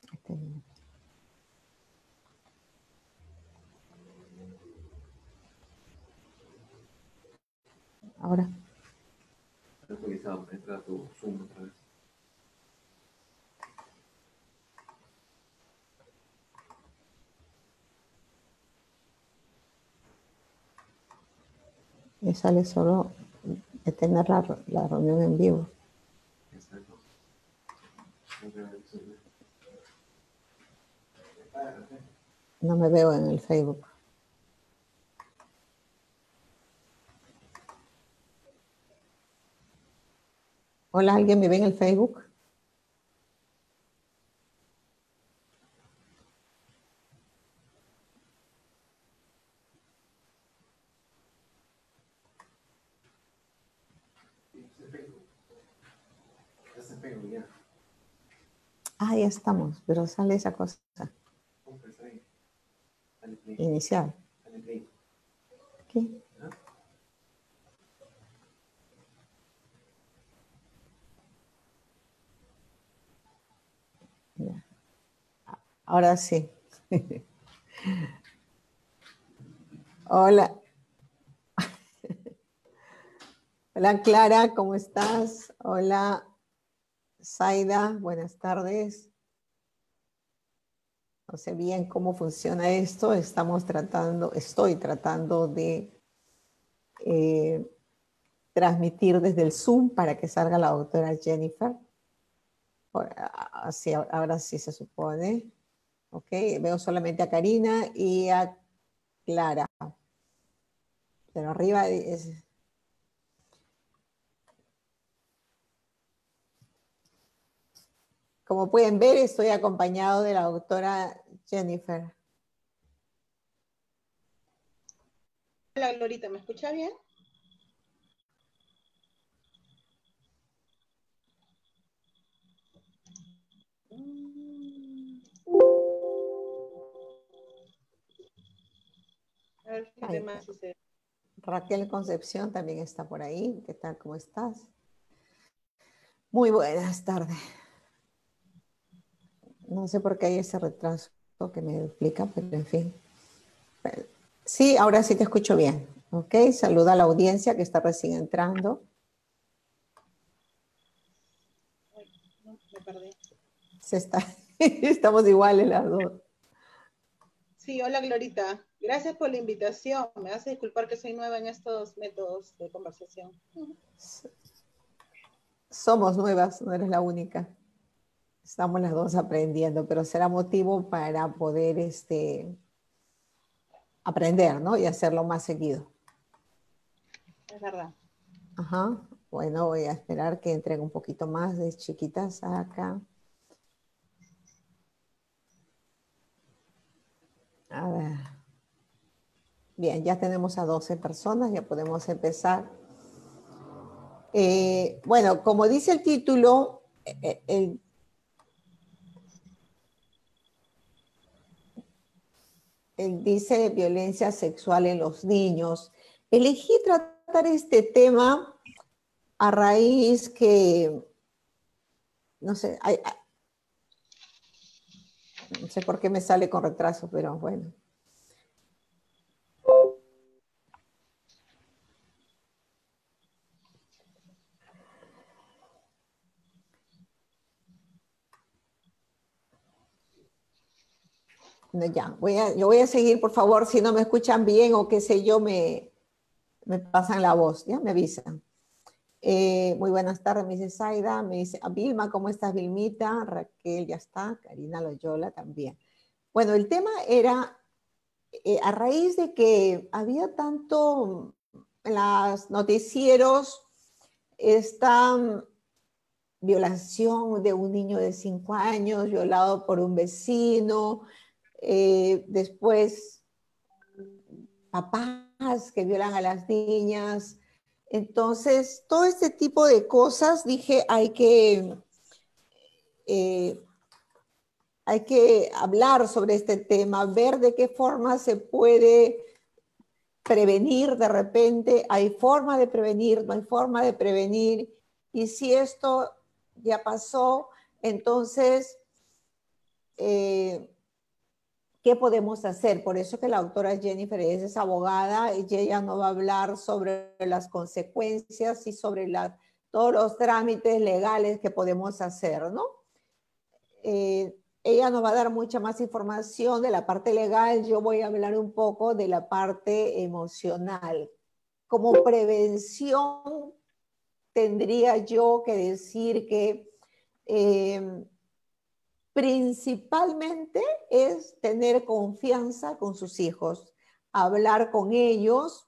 Ahora. Actualizado, entra tu Zoom otra vez. Me sale solo de tener la reunión en vivo. Exacto. No me veo en el Facebook. Hola, ¿alguien me ve en el Facebook? Ah, ya estamos, pero sale esa cosa. Inicial. ¿Qué? Ya. Ahora sí. Hola. Hola Clara, ¿cómo estás? Hola Zaida, buenas tardes. No sé bien cómo funciona esto. Estoy tratando de transmitir desde el Zoom para que salga la doctora Jennifer. Así, ahora sí se supone. Ok, veo solamente a Karina y a Clara. Pero arriba es... Como pueden ver, estoy acompañado de la doctora Jennifer. Hola, Glorita, ¿me escucha bien? A ver si demás sucede. Raquel Concepción también está por ahí. ¿Qué tal? ¿Cómo estás? Muy buenas tardes. No sé por qué hay ese retraso que me explica, pero en fin. Sí, ahora sí te escucho bien. Ok, saluda a la audiencia que está recién entrando. No, me perdí. Estamos iguales las dos. Sí, hola Glorita. Gracias por la invitación. Me hace disculpar que soy nueva en estos métodos de conversación. Somos nuevas, no eres la única. Estamos las dos aprendiendo, pero será motivo para poder aprender, ¿no? Y hacerlo más seguido. Es verdad. Ajá. Bueno, voy a esperar que entren un poquito más de chiquitas acá. A ver. Bien, ya tenemos a 12 personas, ya podemos empezar. Bueno, como dice el título, él dice violencia sexual en los niños. Elegí tratar este tema a raíz que, no sé, no sé por qué me sale con retraso, pero bueno. No, ya, yo voy a seguir, por favor, si no me escuchan bien o qué sé yo, me pasan la voz, ya me avisan. Muy buenas tardes, me dice Zaida, me dice Vilma, ¿cómo estás, Vilmita? Raquel, ya está, Karina Loyola también. Bueno, el tema era, a raíz de que había tanto en los noticieros, esta violación de un niño de 5 años, violado por un vecino, después papás que violan a las niñas. Entonces, todo este tipo de cosas, dije, eh, hay que hablar sobre este tema, ver de qué forma se puede prevenir de repente, hay forma de prevenir, no hay forma de prevenir, y si esto ya pasó, entonces ¿qué podemos hacer? Por eso que la doctora Jennifer es abogada y ella nos va a hablar sobre las consecuencias y sobre todos los trámites legales que podemos hacer, ¿no? Ella nos va a dar mucha más información de la parte legal. Yo voy a hablar un poco de la parte emocional. Como prevención, tendría yo que decir que principalmente es tener confianza con sus hijos, hablar con ellos,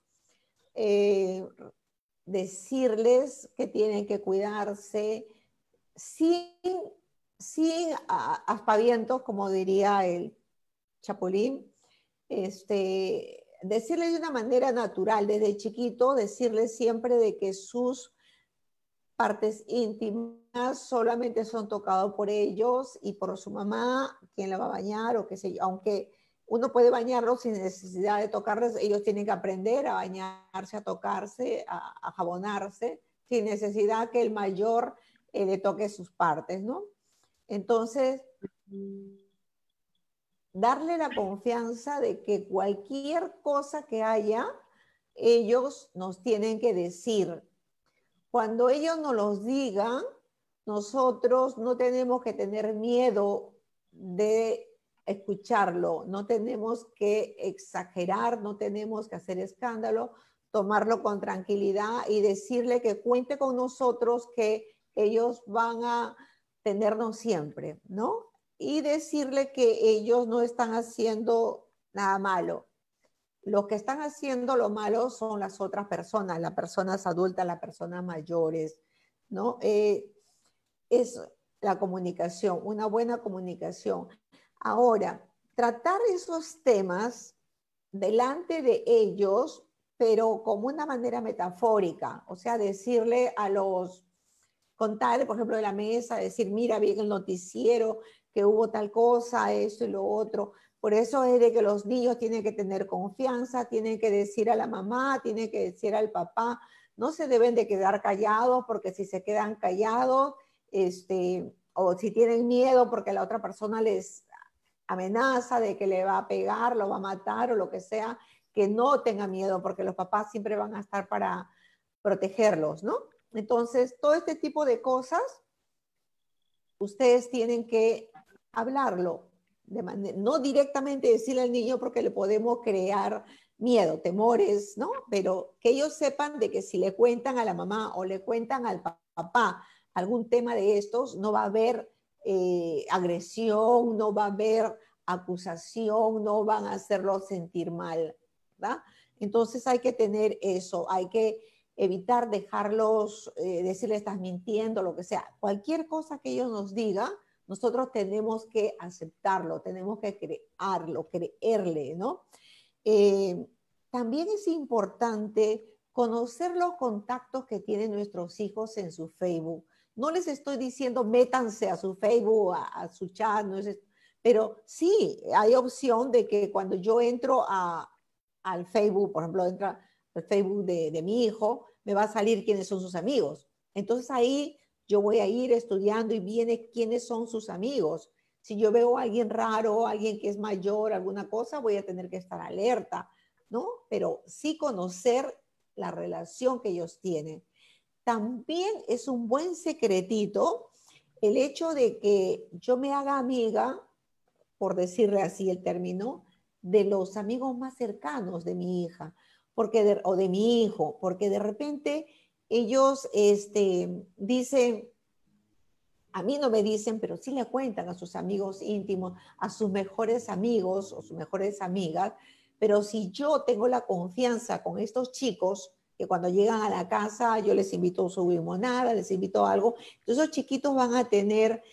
decirles que tienen que cuidarse sin aspavientos, como diría el Chapulín, decirles de una manera natural, desde chiquito, decirles siempre de que sus partes íntimas solamente son tocadas por ellos y por su mamá, quien la va a bañar o qué sé yo, aunque uno puede bañarlos sin necesidad de tocarlos, ellos tienen que aprender a bañarse, a tocarse, a jabonarse, sin necesidad que el mayor le toque sus partes, ¿no? Entonces, darle la confianza de que cualquier cosa que haya, ellos nos tienen que decir. Cuando ellos nos los digan, nosotros no tenemos que tener miedo de escucharlo, no tenemos que exagerar, no tenemos que hacer escándalo, tomarlo con tranquilidad y decirle que cuente con nosotros, que ellos van a tenernos siempre, ¿no? Y decirle que ellos no están haciendo nada malo. Los que están haciendo lo malo son las otras personas, las personas adultas, las personas mayores, ¿no? Es la comunicación, una buena comunicación. Ahora, tratar esos temas delante de ellos, pero como una manera metafórica, o sea, decirle a los, contarle, por ejemplo, de la mesa, decir, mira, vi en el noticiero que hubo tal cosa, esto y lo otro. Por eso es de que los niños tienen que tener confianza, tienen que decir a la mamá, tienen que decir al papá, no se deben de quedar callados, porque si se quedan callados, o si tienen miedo porque la otra persona les amenaza de que le va a pegar, lo va a matar o lo que sea, que no tenga miedo, porque los papás siempre van a estar para protegerlos, ¿no? Entonces, todo este tipo de cosas, ustedes tienen que hablarlo, no directamente decirle al niño porque le podemos crear miedo, temores, ¿no? Pero que ellos sepan de que si le cuentan a la mamá o le cuentan al papá algún tema de estos, no va a haber agresión, no va a haber acusación, no van a hacerlo sentir mal, ¿verdad? Entonces hay que tener eso, hay que evitar dejarlos, decirle estás mintiendo, lo que sea. Cualquier cosa que ellos nos digan, nosotros tenemos que aceptarlo, tenemos que crearlo, creerle, ¿no? También es importante conocer los contactos que tienen nuestros hijos en su Facebook. No les estoy diciendo métanse a su Facebook, a su chat, no es, pero sí hay opción de que cuando yo entro al Facebook, por ejemplo, entra al Facebook de mi hijo, me va a salir quiénes son sus amigos. Entonces ahí yo voy a ir estudiando y viene quiénes son sus amigos. Si yo veo a alguien raro, alguien que es mayor, alguna cosa, voy a tener que estar alerta, ¿no? Pero sí conocer la relación que ellos tienen. También es un buen secretito el hecho de que yo me haga amiga, por decirle así el término, de los amigos más cercanos de mi hija, o de mi hijo, porque de repente ellos dicen, a mí no me dicen, pero sí le cuentan a sus amigos íntimos, a sus mejores amigos o sus mejores amigas, pero si yo tengo la confianza con estos chicos, que cuando llegan a la casa yo les invito a su limonada, les invito a algo, entonces los chiquitos van a tener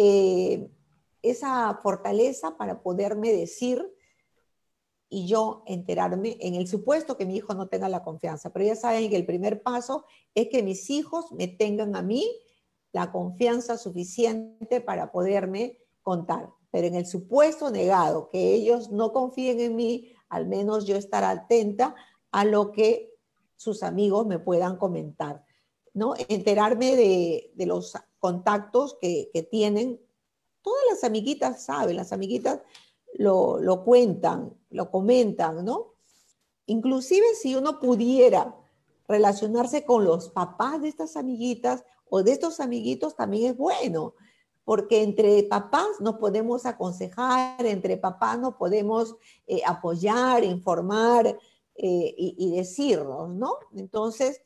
esa fortaleza para poderme decir y yo enterarme en el supuesto que mi hijo no tenga la confianza. Pero ya saben que el primer paso es que mis hijos me tengan a mí la confianza suficiente para poderme contar. Pero en el supuesto negado, que ellos no confíen en mí, al menos yo estar atenta a lo que sus amigos me puedan comentar, ¿no? Enterarme de los contactos que tienen todas las amiguitas saben, las amiguitas lo cuentan, lo comentan, ¿no? Inclusive si uno pudiera relacionarse con los papás de estas amiguitas o de estos amiguitos también es bueno, porque entre papás nos podemos aconsejar, entre papás nos podemos apoyar, informar y decirnos, ¿no? Entonces,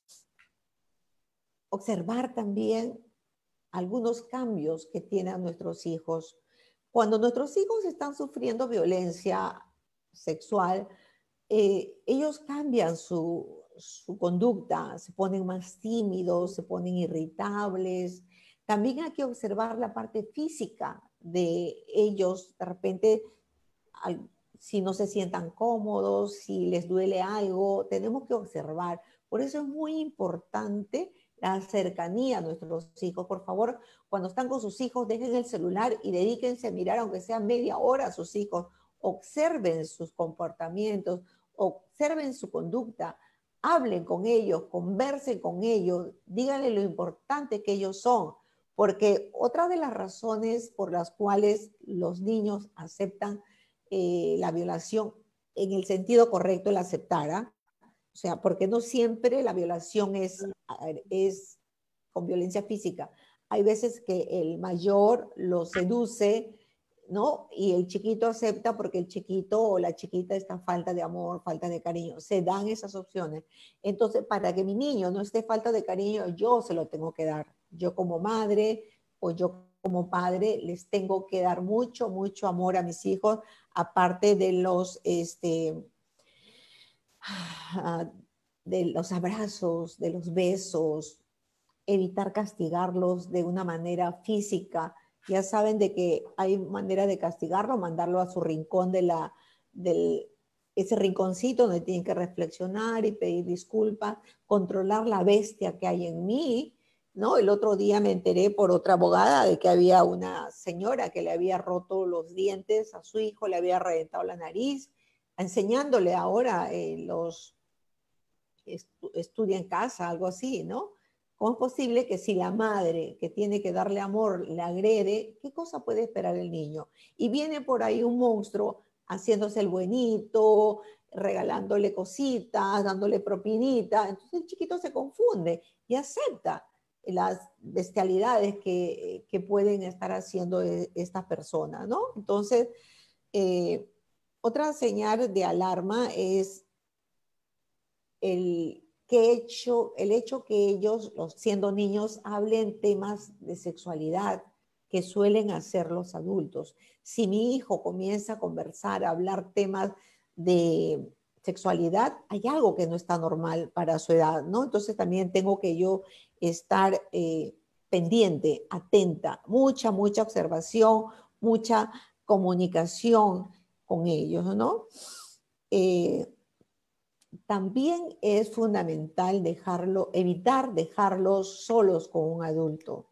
observar también algunos cambios que tienen nuestros hijos. Cuando nuestros hijos están sufriendo violencia sexual, ellos cambian su conducta, se ponen más tímidos, se ponen irritables. También hay que observar la parte física de ellos, de repente, si no se sientan cómodos, si les duele algo, tenemos que observar. Por eso es muy importante la cercanía a nuestros hijos. Por favor, cuando están con sus hijos, dejen el celular y dedíquense a mirar, aunque sea media hora, a sus hijos. Observen sus comportamientos, observen su conducta, hablen con ellos, conversen con ellos, díganle lo importante que ellos son, porque otra de las razones por las cuales los niños aceptan la violación en el sentido correcto, el aceptar, ¿ah? O sea, porque no siempre la violación es con violencia física. Hay veces que el mayor lo seduce, ¿no? Y el chiquito acepta porque el chiquito o la chiquita está falta de amor, falta de cariño. Se dan esas opciones. Entonces, para que mi niño no esté falta de cariño, yo se lo tengo que dar. Yo como madre o yo como padre les tengo que dar mucho, mucho amor a mis hijos, aparte de los abrazos, de los besos, evitar castigarlos de una manera física. Ya saben de que hay manera de castigarlo, mandarlo a su rincón ese rinconcito donde tienen que reflexionar y pedir disculpas, controlar la bestia que hay en mí, ¿no? El otro día me enteré por otra abogada de que había una señora que le había roto los dientes a su hijo, le había reventado la nariz, enseñándole ahora estudia en casa, algo así, ¿no? ¿Cómo es posible que si la madre que tiene que darle amor le agrede, qué cosa puede esperar el niño? Y viene por ahí un monstruo haciéndose el buenito, regalándole cositas, dándole propinita. Entonces el chiquito se confunde y acepta las bestialidades que pueden estar haciendo estas personas, ¿no? Entonces, eh, otra señal de alarma es el hecho que ellos, siendo niños, hablen temas de sexualidad que suelen hacer los adultos. Si mi hijo comienza a conversar, a hablar temas de sexualidad, hay algo que no está normal para su edad, ¿no? Entonces también tengo que yo estar pendiente, atenta, mucha, mucha observación, mucha comunicación con ellos, ¿no? Eh, También es fundamental evitar dejarlos solos con un adulto.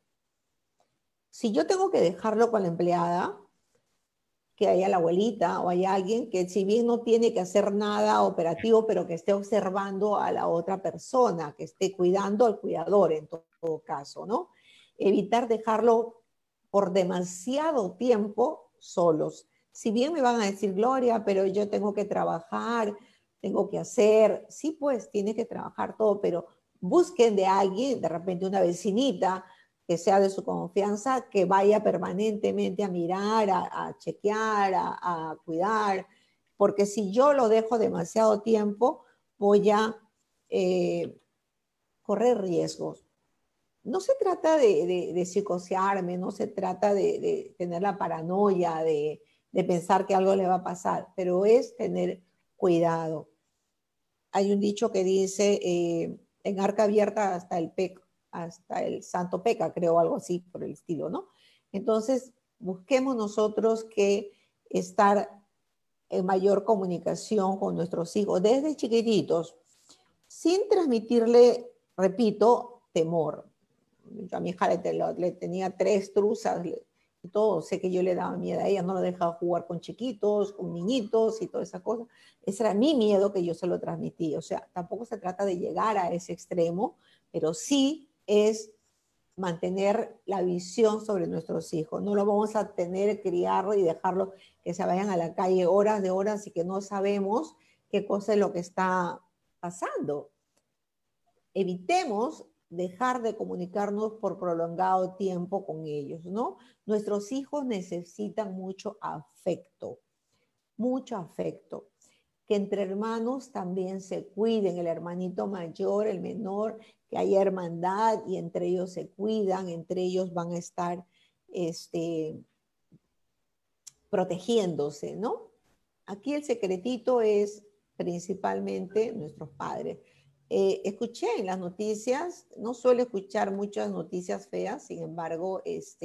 Si yo tengo que dejarlo con la empleada, que haya la abuelita o hay alguien que si bien no tiene que hacer nada operativo, pero que esté observando a la otra persona, que esté cuidando al cuidador en todo caso, ¿no? Evitar dejarlo por demasiado tiempo solos. Si bien me van a decir, Gloria, pero yo tengo que trabajar, tengo que hacer, sí, pues tiene que trabajar todo, pero busquen de alguien, de repente una vecinita, que sea de su confianza, que vaya permanentemente a mirar, a chequear, a cuidar, porque si yo lo dejo demasiado tiempo, voy a eh, correr riesgos. No se trata de psicosearme, no se trata de tener la paranoia, de pensar que algo le va a pasar, pero es tener cuidado. Hay un dicho que dice, en arca abierta hasta el santo peca, creo, algo así por el estilo, ¿no? Entonces, busquemos nosotros que estar en mayor comunicación con nuestros hijos desde chiquititos, sin transmitirle, repito, temor. Yo a mi hija le tenía 3 truzas y todo, sé que yo le daba miedo a ella, no la dejaba jugar con chiquitos, con niñitos y toda esa cosa. Ese era mi miedo que yo se lo transmití. O sea, tampoco se trata de llegar a ese extremo, pero sí es mantener la visión sobre nuestros hijos. No lo vamos a tener, criarlo y dejarlo que se vayan a la calle horas de horas y que no sabemos qué cosa es lo que está pasando. Evitemos dejar de comunicarnos por prolongado tiempo con ellos, ¿no? Nuestros hijos necesitan mucho afecto, que entre hermanos también se cuiden, el hermanito mayor, el menor, que haya hermandad y entre ellos se cuidan, entre ellos van a estar protegiéndose, ¿no? Aquí el secretito es principalmente nuestros padres. Escuché en las noticias, no suelo escuchar muchas noticias feas, sin embargo,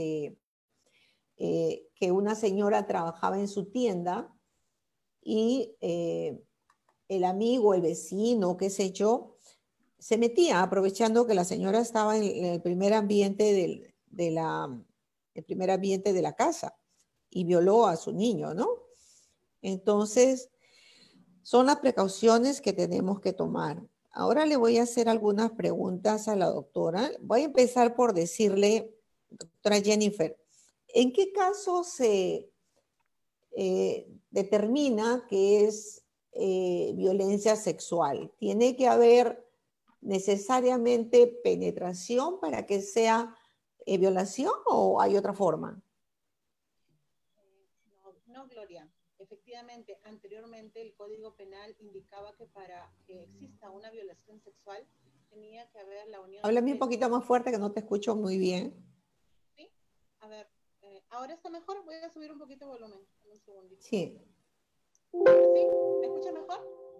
que una señora trabajaba en su tienda y el amigo, el vecino, qué sé yo, se metía aprovechando que la señora estaba en el primer ambiente el primer ambiente de la casa y violó a su niño, ¿no? Entonces, son las precauciones que tenemos que tomar. Ahora le voy a hacer algunas preguntas a la doctora. Voy a empezar por decirle, doctora Jennifer, ¿en qué caso se determina que es violencia sexual? ¿Tiene que haber necesariamente penetración para que sea violación o hay otra forma? No, Gloria. Efectivamente, anteriormente el Código Penal indicaba que para que exista una violación sexual tenía que haber la unión. Háblame un poquito más fuerte que no te escucho muy bien. Sí, a ver, ahora está mejor. Voy a subir un poquito el volumen. Un segundito. Sí. ¿Así? ¿Me escucha mejor?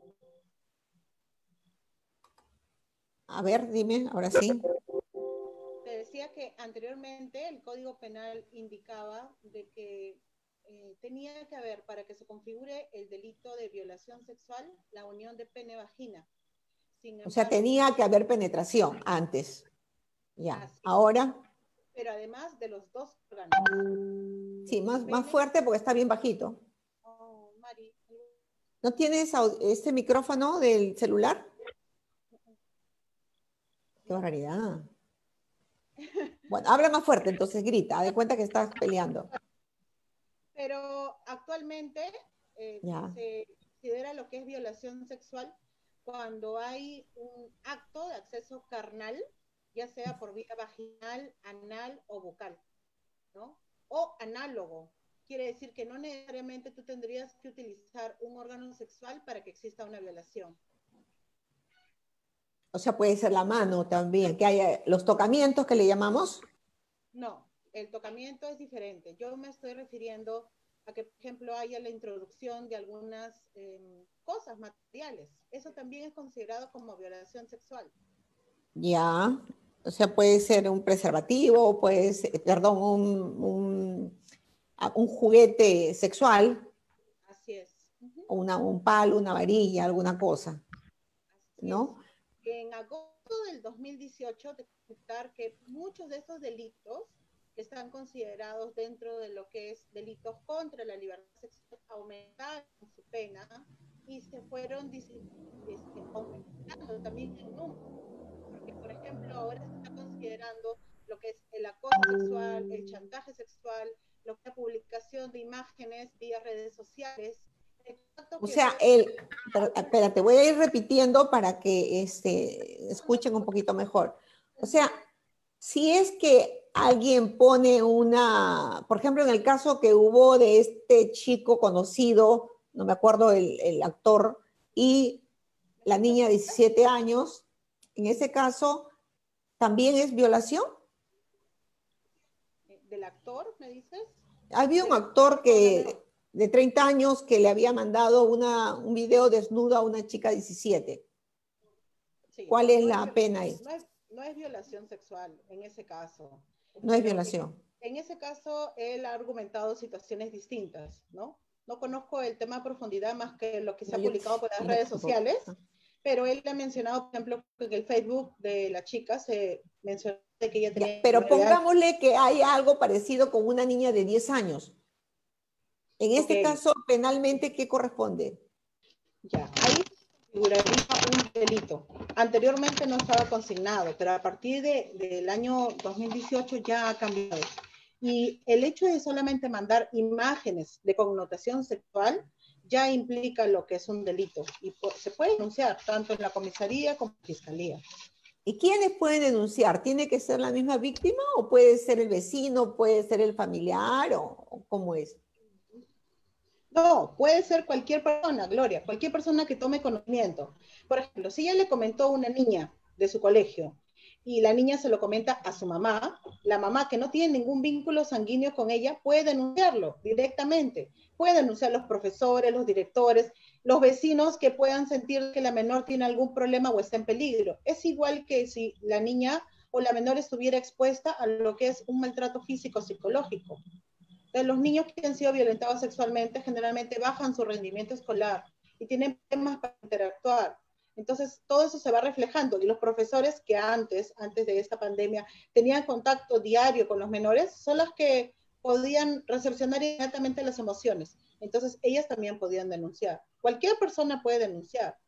A ver, dime, ahora sí. Te decía que anteriormente el Código Penal indicaba de que tenía que haber, para que se configure el delito de violación sexual, la unión de pene-vagina. O sea, tenía que haber penetración antes. Ya, ahora. Pero además de los dos órganos. Sí, más fuerte porque está bien bajito. Oh, Mari. ¿No tienes este micrófono del celular? Qué barbaridad. Bueno, habla más fuerte, entonces grita, de cuenta que estás peleando. Pero actualmente se considera lo que es violación sexual cuando hay un acto de acceso carnal, ya sea por vía vaginal, anal o bucal, ¿no? O análogo. Quiere decir que no necesariamente tú tendrías que utilizar un órgano sexual para que exista una violación. O sea, puede ser la mano también, que haya los tocamientos que le llamamos. No, el tocamiento es diferente. Yo me estoy refiriendo a que, por ejemplo, haya la introducción de algunas cosas materiales. Eso también es considerado como violación sexual. Ya, o sea, puede ser un preservativo, puede ser, perdón, un juguete sexual. Así es. O un palo, una varilla, alguna cosa. Así ¿no? Es. En agosto del 2018, te contar que muchos de estos delitos que están considerados dentro de lo que es delitos contra la libertad sexual aumentaron su pena y se fueron aumentando también en número. Porque, por ejemplo, ahora se está considerando lo que es el acoso sexual, el chantaje sexual, lo que es la publicación de imágenes vía redes sociales. O sea, espérate, voy a ir repitiendo para que escuchen un poquito mejor. O sea, si es que alguien pone por ejemplo, en el caso que hubo de este chico conocido, no me acuerdo el actor, y la niña de 17 años, en ese caso, ¿también es violación? ¿Del actor, me dices? Había un actor de 30 años que le había mandado un video desnudo a una chica de 17. Sí, ¿cuál es la pena ahí? No es violación sexual en ese caso. No es violación. En ese caso, él ha argumentado situaciones distintas, ¿no? No conozco el tema a profundidad más que lo que se ha publicado por las redes sociales, pero él ha mencionado, por ejemplo, que en el Facebook de la chica se mencionó que ella tenía... Pero pongámosle que hay algo parecido con una niña de 10 años. En este caso, penalmente, ¿qué corresponde? Ya, ahí configuraría un delito. Anteriormente no estaba consignado, pero a partir del año 2018 ya ha cambiado. Y el hecho de solamente mandar imágenes de connotación sexual ya implica lo que es un delito. Y se puede denunciar tanto en la comisaría como en la fiscalía. ¿Y quiénes pueden denunciar? ¿Tiene que ser la misma víctima o puede ser el vecino, puede ser el familiar o cómo es? No, puede ser cualquier persona, Gloria, cualquier persona que tome conocimiento. Por ejemplo, si ella le comentó a una niña de su colegio y la niña se lo comenta a su mamá, la mamá que no tiene ningún vínculo sanguíneo con ella puede denunciarlo directamente. Puede denunciar a los profesores, los directores, los vecinos que puedan sentir que la menor tiene algún problema o está en peligro. Es igual que si la niña o la menor estuviera expuesta a lo que es un maltrato físico psicológico. Los niños que han sido violentados sexualmente generalmente bajan su rendimiento escolar y tienen problemas para interactuar. Entonces, todo eso se va reflejando. Y los profesores que antes de esta pandemia, tenían contacto diario con los menores, son las que podían recepcionar inmediatamente las emociones. Entonces, ellas también podían denunciar. Cualquier persona puede denunciar.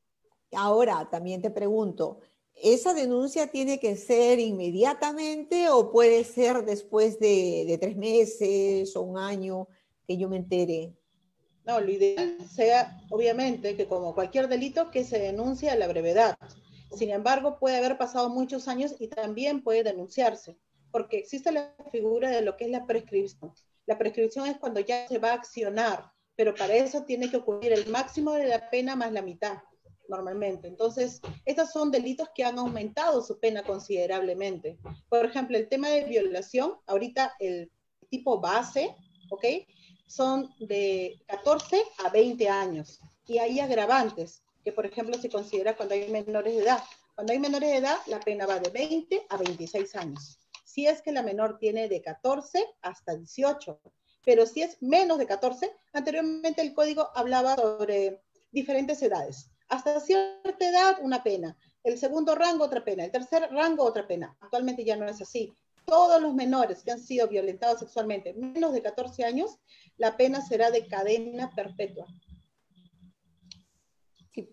Ahora, también te pregunto, ¿esa denuncia tiene que ser inmediatamente o puede ser después de 3 meses o un año que yo me entere? No, lo ideal sea, obviamente, que como cualquier delito, que se denuncie a la brevedad. Sin embargo, puede haber pasado muchos años y también puede denunciarse, porque existe la figura de lo que es la prescripción. La prescripción es cuando ya se va a accionar, pero para eso tiene que ocurrir el máximo de la pena más la mitad, normalmente. Entonces, estos son delitos que han aumentado su pena considerablemente. Por ejemplo, el tema de violación, ahorita el tipo base, ¿ok? Son de 14 a 20 años. Y hay agravantes, que por ejemplo se considera cuando hay menores de edad. Cuando hay menores de edad, la pena va de 20 a 26 años. Si es que la menor tiene de 14 hasta 18. Pero si es menos de 14, anteriormente el código hablaba sobre diferentes edades. Hasta cierta edad, una pena. El segundo rango, otra pena. El tercer rango, otra pena. Actualmente ya no es así. Todos los menores que han sido violentados sexualmente menos de 14 años, la pena será de cadena perpetua. Sí.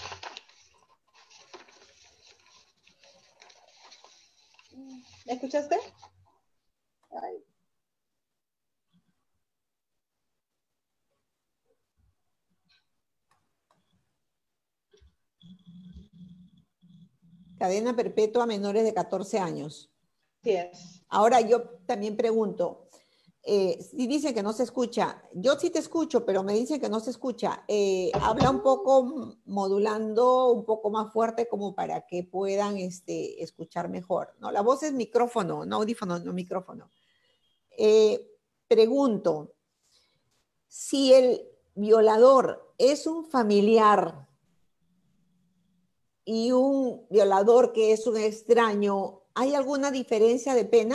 ¿Me escuchaste? Ay. Cadena perpetua a menores de 14 años. Sí es. Ahora yo también pregunto, si dicen que no se escucha, yo sí te escucho, pero me dicen que no se escucha. Habla un poco modulando, un poco más fuerte como para que puedan escuchar mejor, ¿no? La voz es micrófono, no audífono, no micrófono. Pregunto, si el violador es un familiar y un violador que es un extraño, ¿hay alguna diferencia de pena?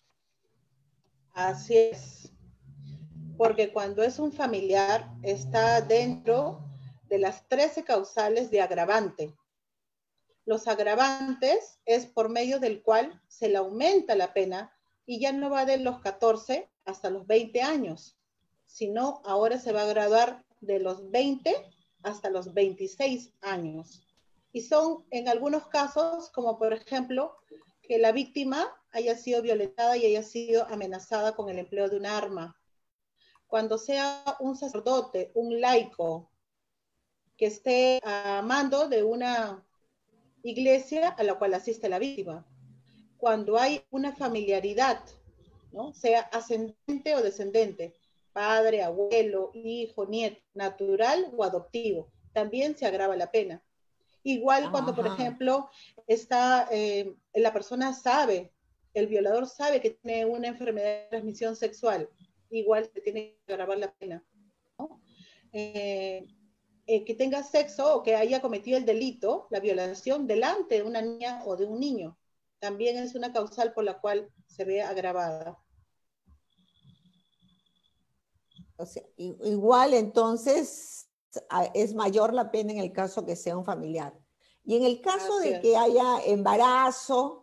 Así es. Porque cuando es un familiar, está dentro de las 13 causales de agravante. Los agravantes es por medio del cual se le aumenta la pena y ya no va de los 14 hasta los 20 años, sino ahora se va a graduar de los 20 hasta los 26 años. Y son en algunos casos, como por ejemplo, que la víctima haya sido violentada y haya sido amenazada con el empleo de un arma. Cuando sea un sacerdote, un laico, que esté a mando de una iglesia a la cual asiste la víctima. Cuando hay una familiaridad, ¿no? Sea ascendente o descendente, padre, abuelo, hijo, nieto, natural o adoptivo, también se agrava la pena. Igual cuando, por ejemplo, la persona sabe, el violador sabe que tiene una enfermedad de transmisión sexual, igual se tiene que agravar la pena, ¿no? Que tenga sexo o que haya cometido el delito, la violación, delante de una niña o de un niño. También es una causal por la cual se ve agravada. O sea, igual entonces es mayor la pena en el caso que sea un familiar. Y en el caso de que haya embarazo.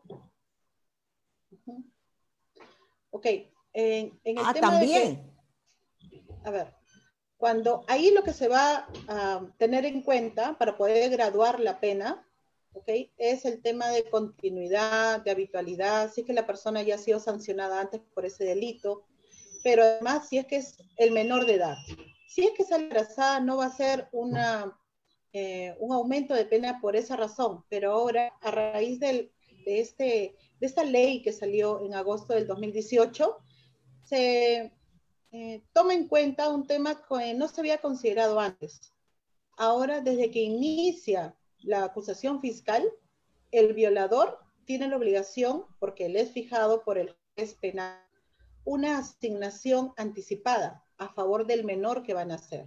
Ok, en el tema también. de que, a ver, Cuando ahí lo que se va a tener en cuenta para poder graduar la pena, ¿ok? Es el tema de continuidad, de habitualidad, si es que la persona ya ha sido sancionada antes por ese delito, pero además si es que es el menor de edad. Si es que sale embarazada, no va a ser un aumento de pena por esa razón, pero ahora, a raíz de esta ley que salió en agosto del 2018, se toma en cuenta un tema que no se había considerado antes. Ahora, desde que inicia la acusación fiscal, el violador tiene la obligación, porque él es fijado por el juez penal, una asignación anticipada a favor del menor que van a hacer.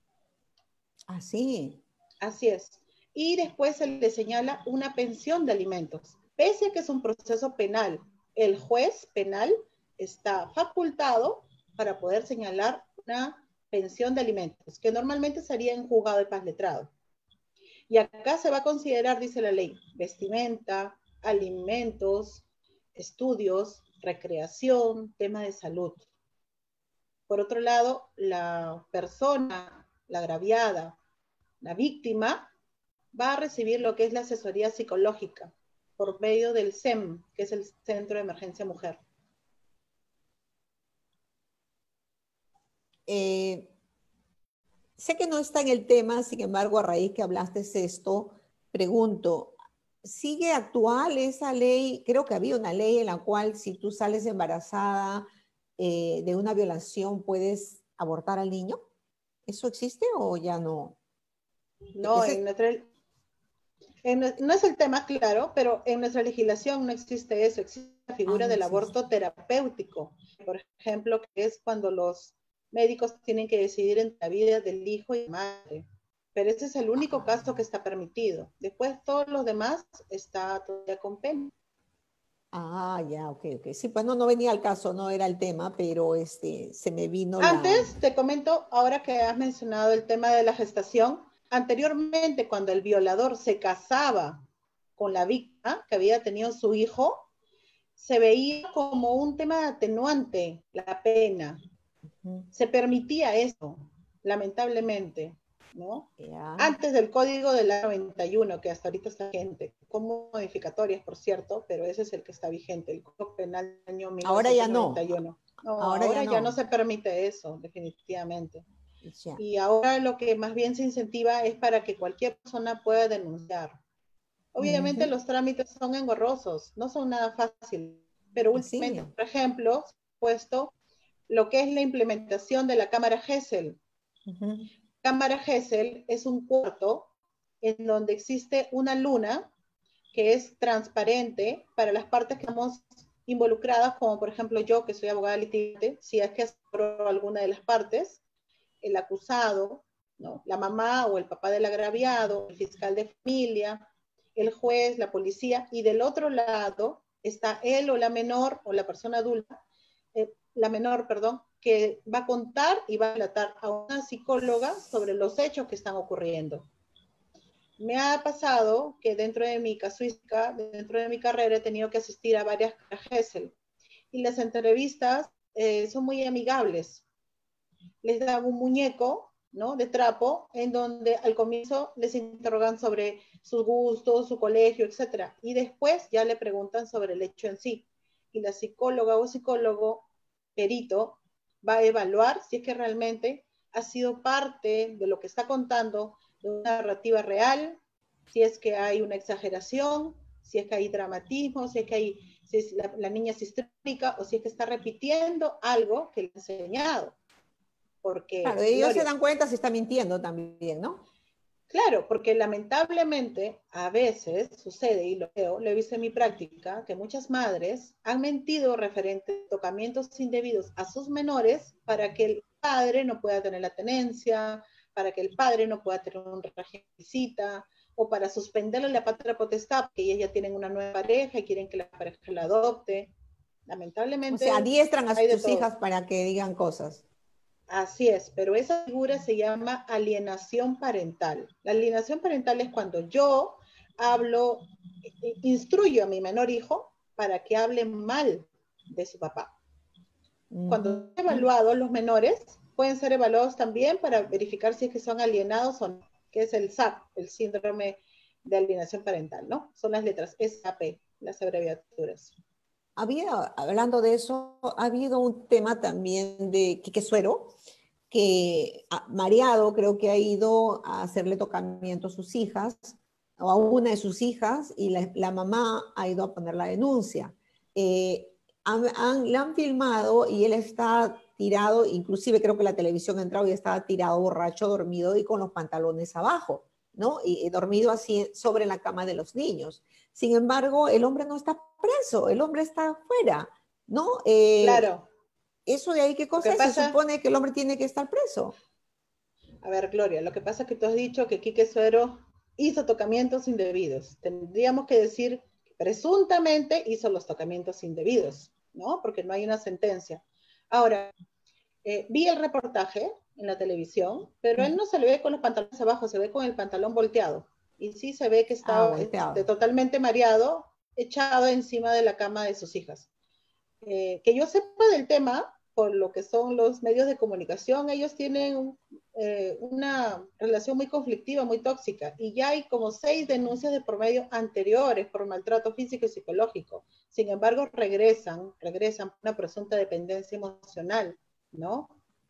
Así. Así es. Y después se le señala una pensión de alimentos. Pese a que es un proceso penal, el juez penal está facultado para poder señalar una pensión de alimentos, que normalmente sería en juzgado de paz letrado. Y acá se va a considerar, dice la ley, vestimenta, alimentos, estudios, recreación, tema de salud. Por otro lado, la persona, la agraviada, la víctima, va a recibir lo que es la asesoría psicológica por medio del CEM, que es el Centro de Emergencia Mujer. Sé que no está en el tema, sin embargo, a raíz que hablaste de esto, pregunto, ¿sigue actual esa ley? Creo que había una ley en la cual si tú sales embarazada de una violación, puedes abortar al niño. ¿Eso existe o ya no? No, no es el tema claro, pero en nuestra legislación no existe eso, existe la figura del aborto terapéutico, por ejemplo, que es cuando los médicos tienen que decidir entre la vida del hijo y la madre, pero ese es el único caso que está permitido. Después todos los demás está todavía con pena. Ya, ok. Sí, pues no venía al caso, no era el tema, pero se me vino Antes, te comento, ahora que has mencionado el tema de la gestación, anteriormente cuando el violador se casaba con la víctima que había tenido su hijo, se veía como un tema atenuante la pena. Se permitía eso, lamentablemente, ¿no? Antes del Código del año 91, que hasta ahorita está vigente, como modificatorias, por cierto, pero ese es el que está vigente, el Código Penal del año 1991. Ahora ya no se permite eso, definitivamente. Y ahora lo que más bien se incentiva es para que cualquier persona pueda denunciar. Obviamente los trámites son engorrosos, no son nada fáciles, pero últimamente, por ejemplo, puesto lo que es la implementación de la cámara Gesell. Cámara Gesell es un cuarto en donde existe una luna que es transparente para las partes que estamos involucradas, como por ejemplo yo, que soy abogada litigante, si es que aseguro alguna de las partes, el acusado, ¿no? La mamá o el papá del agraviado, el fiscal de familia, el juez, la policía, y del otro lado está él o la menor o la persona adulta, la menor, perdón, que va a contar y va a relatar a una psicóloga sobre los hechos que están ocurriendo. Me ha pasado que dentro de mi casuística, dentro de mi carrera, he tenido que asistir a varias Gesell y las entrevistas son muy amigables. Les dan un muñeco, ¿no?, de trapo, en donde al comienzo les interrogan sobre sus gustos, su colegio, etc. Y después ya le preguntan sobre el hecho en sí. Y la psicóloga o psicólogo perito va a evaluar si es que realmente ha sido parte de lo que está contando de una narrativa real, si es que hay una exageración, si es que hay dramatismo, si es la niña es histérica o si es que está repitiendo algo que le han enseñado. Porque, claro, ellos se dan cuenta si está mintiendo también, ¿no? Claro, porque lamentablemente a veces sucede, y lo he visto en mi práctica, que muchas madres han mentido referente a tocamientos indebidos a sus menores para que el padre no pueda tener la tenencia, para que el padre no pueda tener un régimen de visita, o para suspenderle la patria potestad, porque ellas ya tienen una nueva pareja y quieren que la pareja la adopte. Lamentablemente. O sea, adiestran a sus hijas para que digan cosas. Así es, pero esa figura se llama alienación parental. La alienación parental es cuando yo hablo, instruyo a mi menor hijo para que hable mal de su papá. Cuando he evaluado los menores, pueden ser evaluados también para verificar si es que son alienados o no, que es el SAP, el síndrome de alienación parental, ¿no? Son las letras SAP, las abreviaturas. Hablando de eso, ha habido un tema también de Quique Suero, que mareado creo que ha ido a hacerle tocamiento a sus hijas, o a una de sus hijas, y la mamá ha ido a poner la denuncia. La han filmado y él está tirado, inclusive creo que la televisión ha entrado y estaba tirado, borracho, dormido y con los pantalones abajo, ¿no? Y dormido así sobre la cama de los niños. Sin embargo, el hombre no está preso, el hombre está afuera, ¿no? Claro. ¿Eso de ahí qué cosa es? Se supone que el hombre tiene que estar preso. A ver, Gloria, lo que pasa es que tú has dicho que Quique Suero hizo tocamientos indebidos. Tendríamos que decir que presuntamente hizo los tocamientos indebidos, ¿no? Porque no hay una sentencia. Ahora, vi el reportaje en la televisión, pero él no se le ve con los pantalones abajo, se ve con el pantalón volteado. Y sí se ve que está totalmente mareado, echado encima de la cama de sus hijas. Que yo sepa del tema, por lo que son los medios de comunicación, ellos tienen una relación muy conflictiva, muy tóxica, y ya hay como 6 denuncias de promedio anteriores por maltrato físico y psicológico. Sin embargo, regresan por una presunta dependencia emocional, ¿no?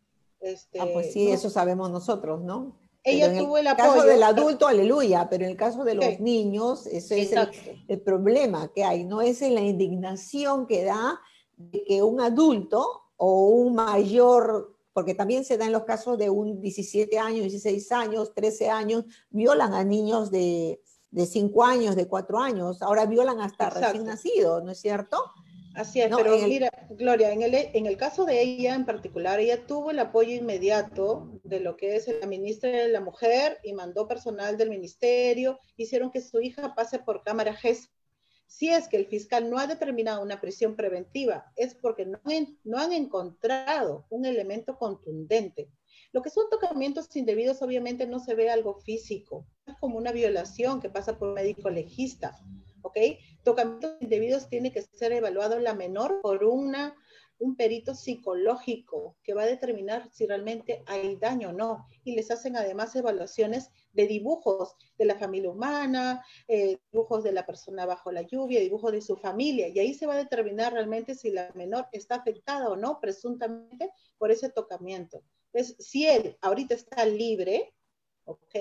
Pues sí, eso sabemos nosotros, ¿no? Ella tuvo el apoyo. En el caso del adulto, aleluya, pero en el caso de los niños, ese es el problema que hay, no es la indignación que da de que un adulto o un mayor, porque también se da en los casos de un 17 años, 16 años, 13 años, violan a niños de 5 años, de 4 años, ahora violan hasta recién nacidos, ¿no es cierto? Así es, no, pero mira, Gloria, en el caso de ella en particular, ella tuvo el apoyo inmediato de lo que es la ministra de la Mujer y mandó personal del ministerio, hicieron que su hija pase por cámara GES. Si es que el fiscal no ha determinado una prisión preventiva, es porque no han encontrado un elemento contundente. Lo que son tocamientos indebidos obviamente no se ve algo físico, es como una violación que pasa por un médico legista, ¿ok? Tocamientos indebidos tiene que ser evaluado la menor por un perito psicológico que va a determinar si realmente hay daño o no. Y les hacen además evaluaciones de dibujos de la familia humana, dibujos de la persona bajo la lluvia, dibujos de su familia. Y ahí se va a determinar realmente si la menor está afectada o no, presuntamente, por ese tocamiento. Entonces, si él ahorita está libre, ¿ok?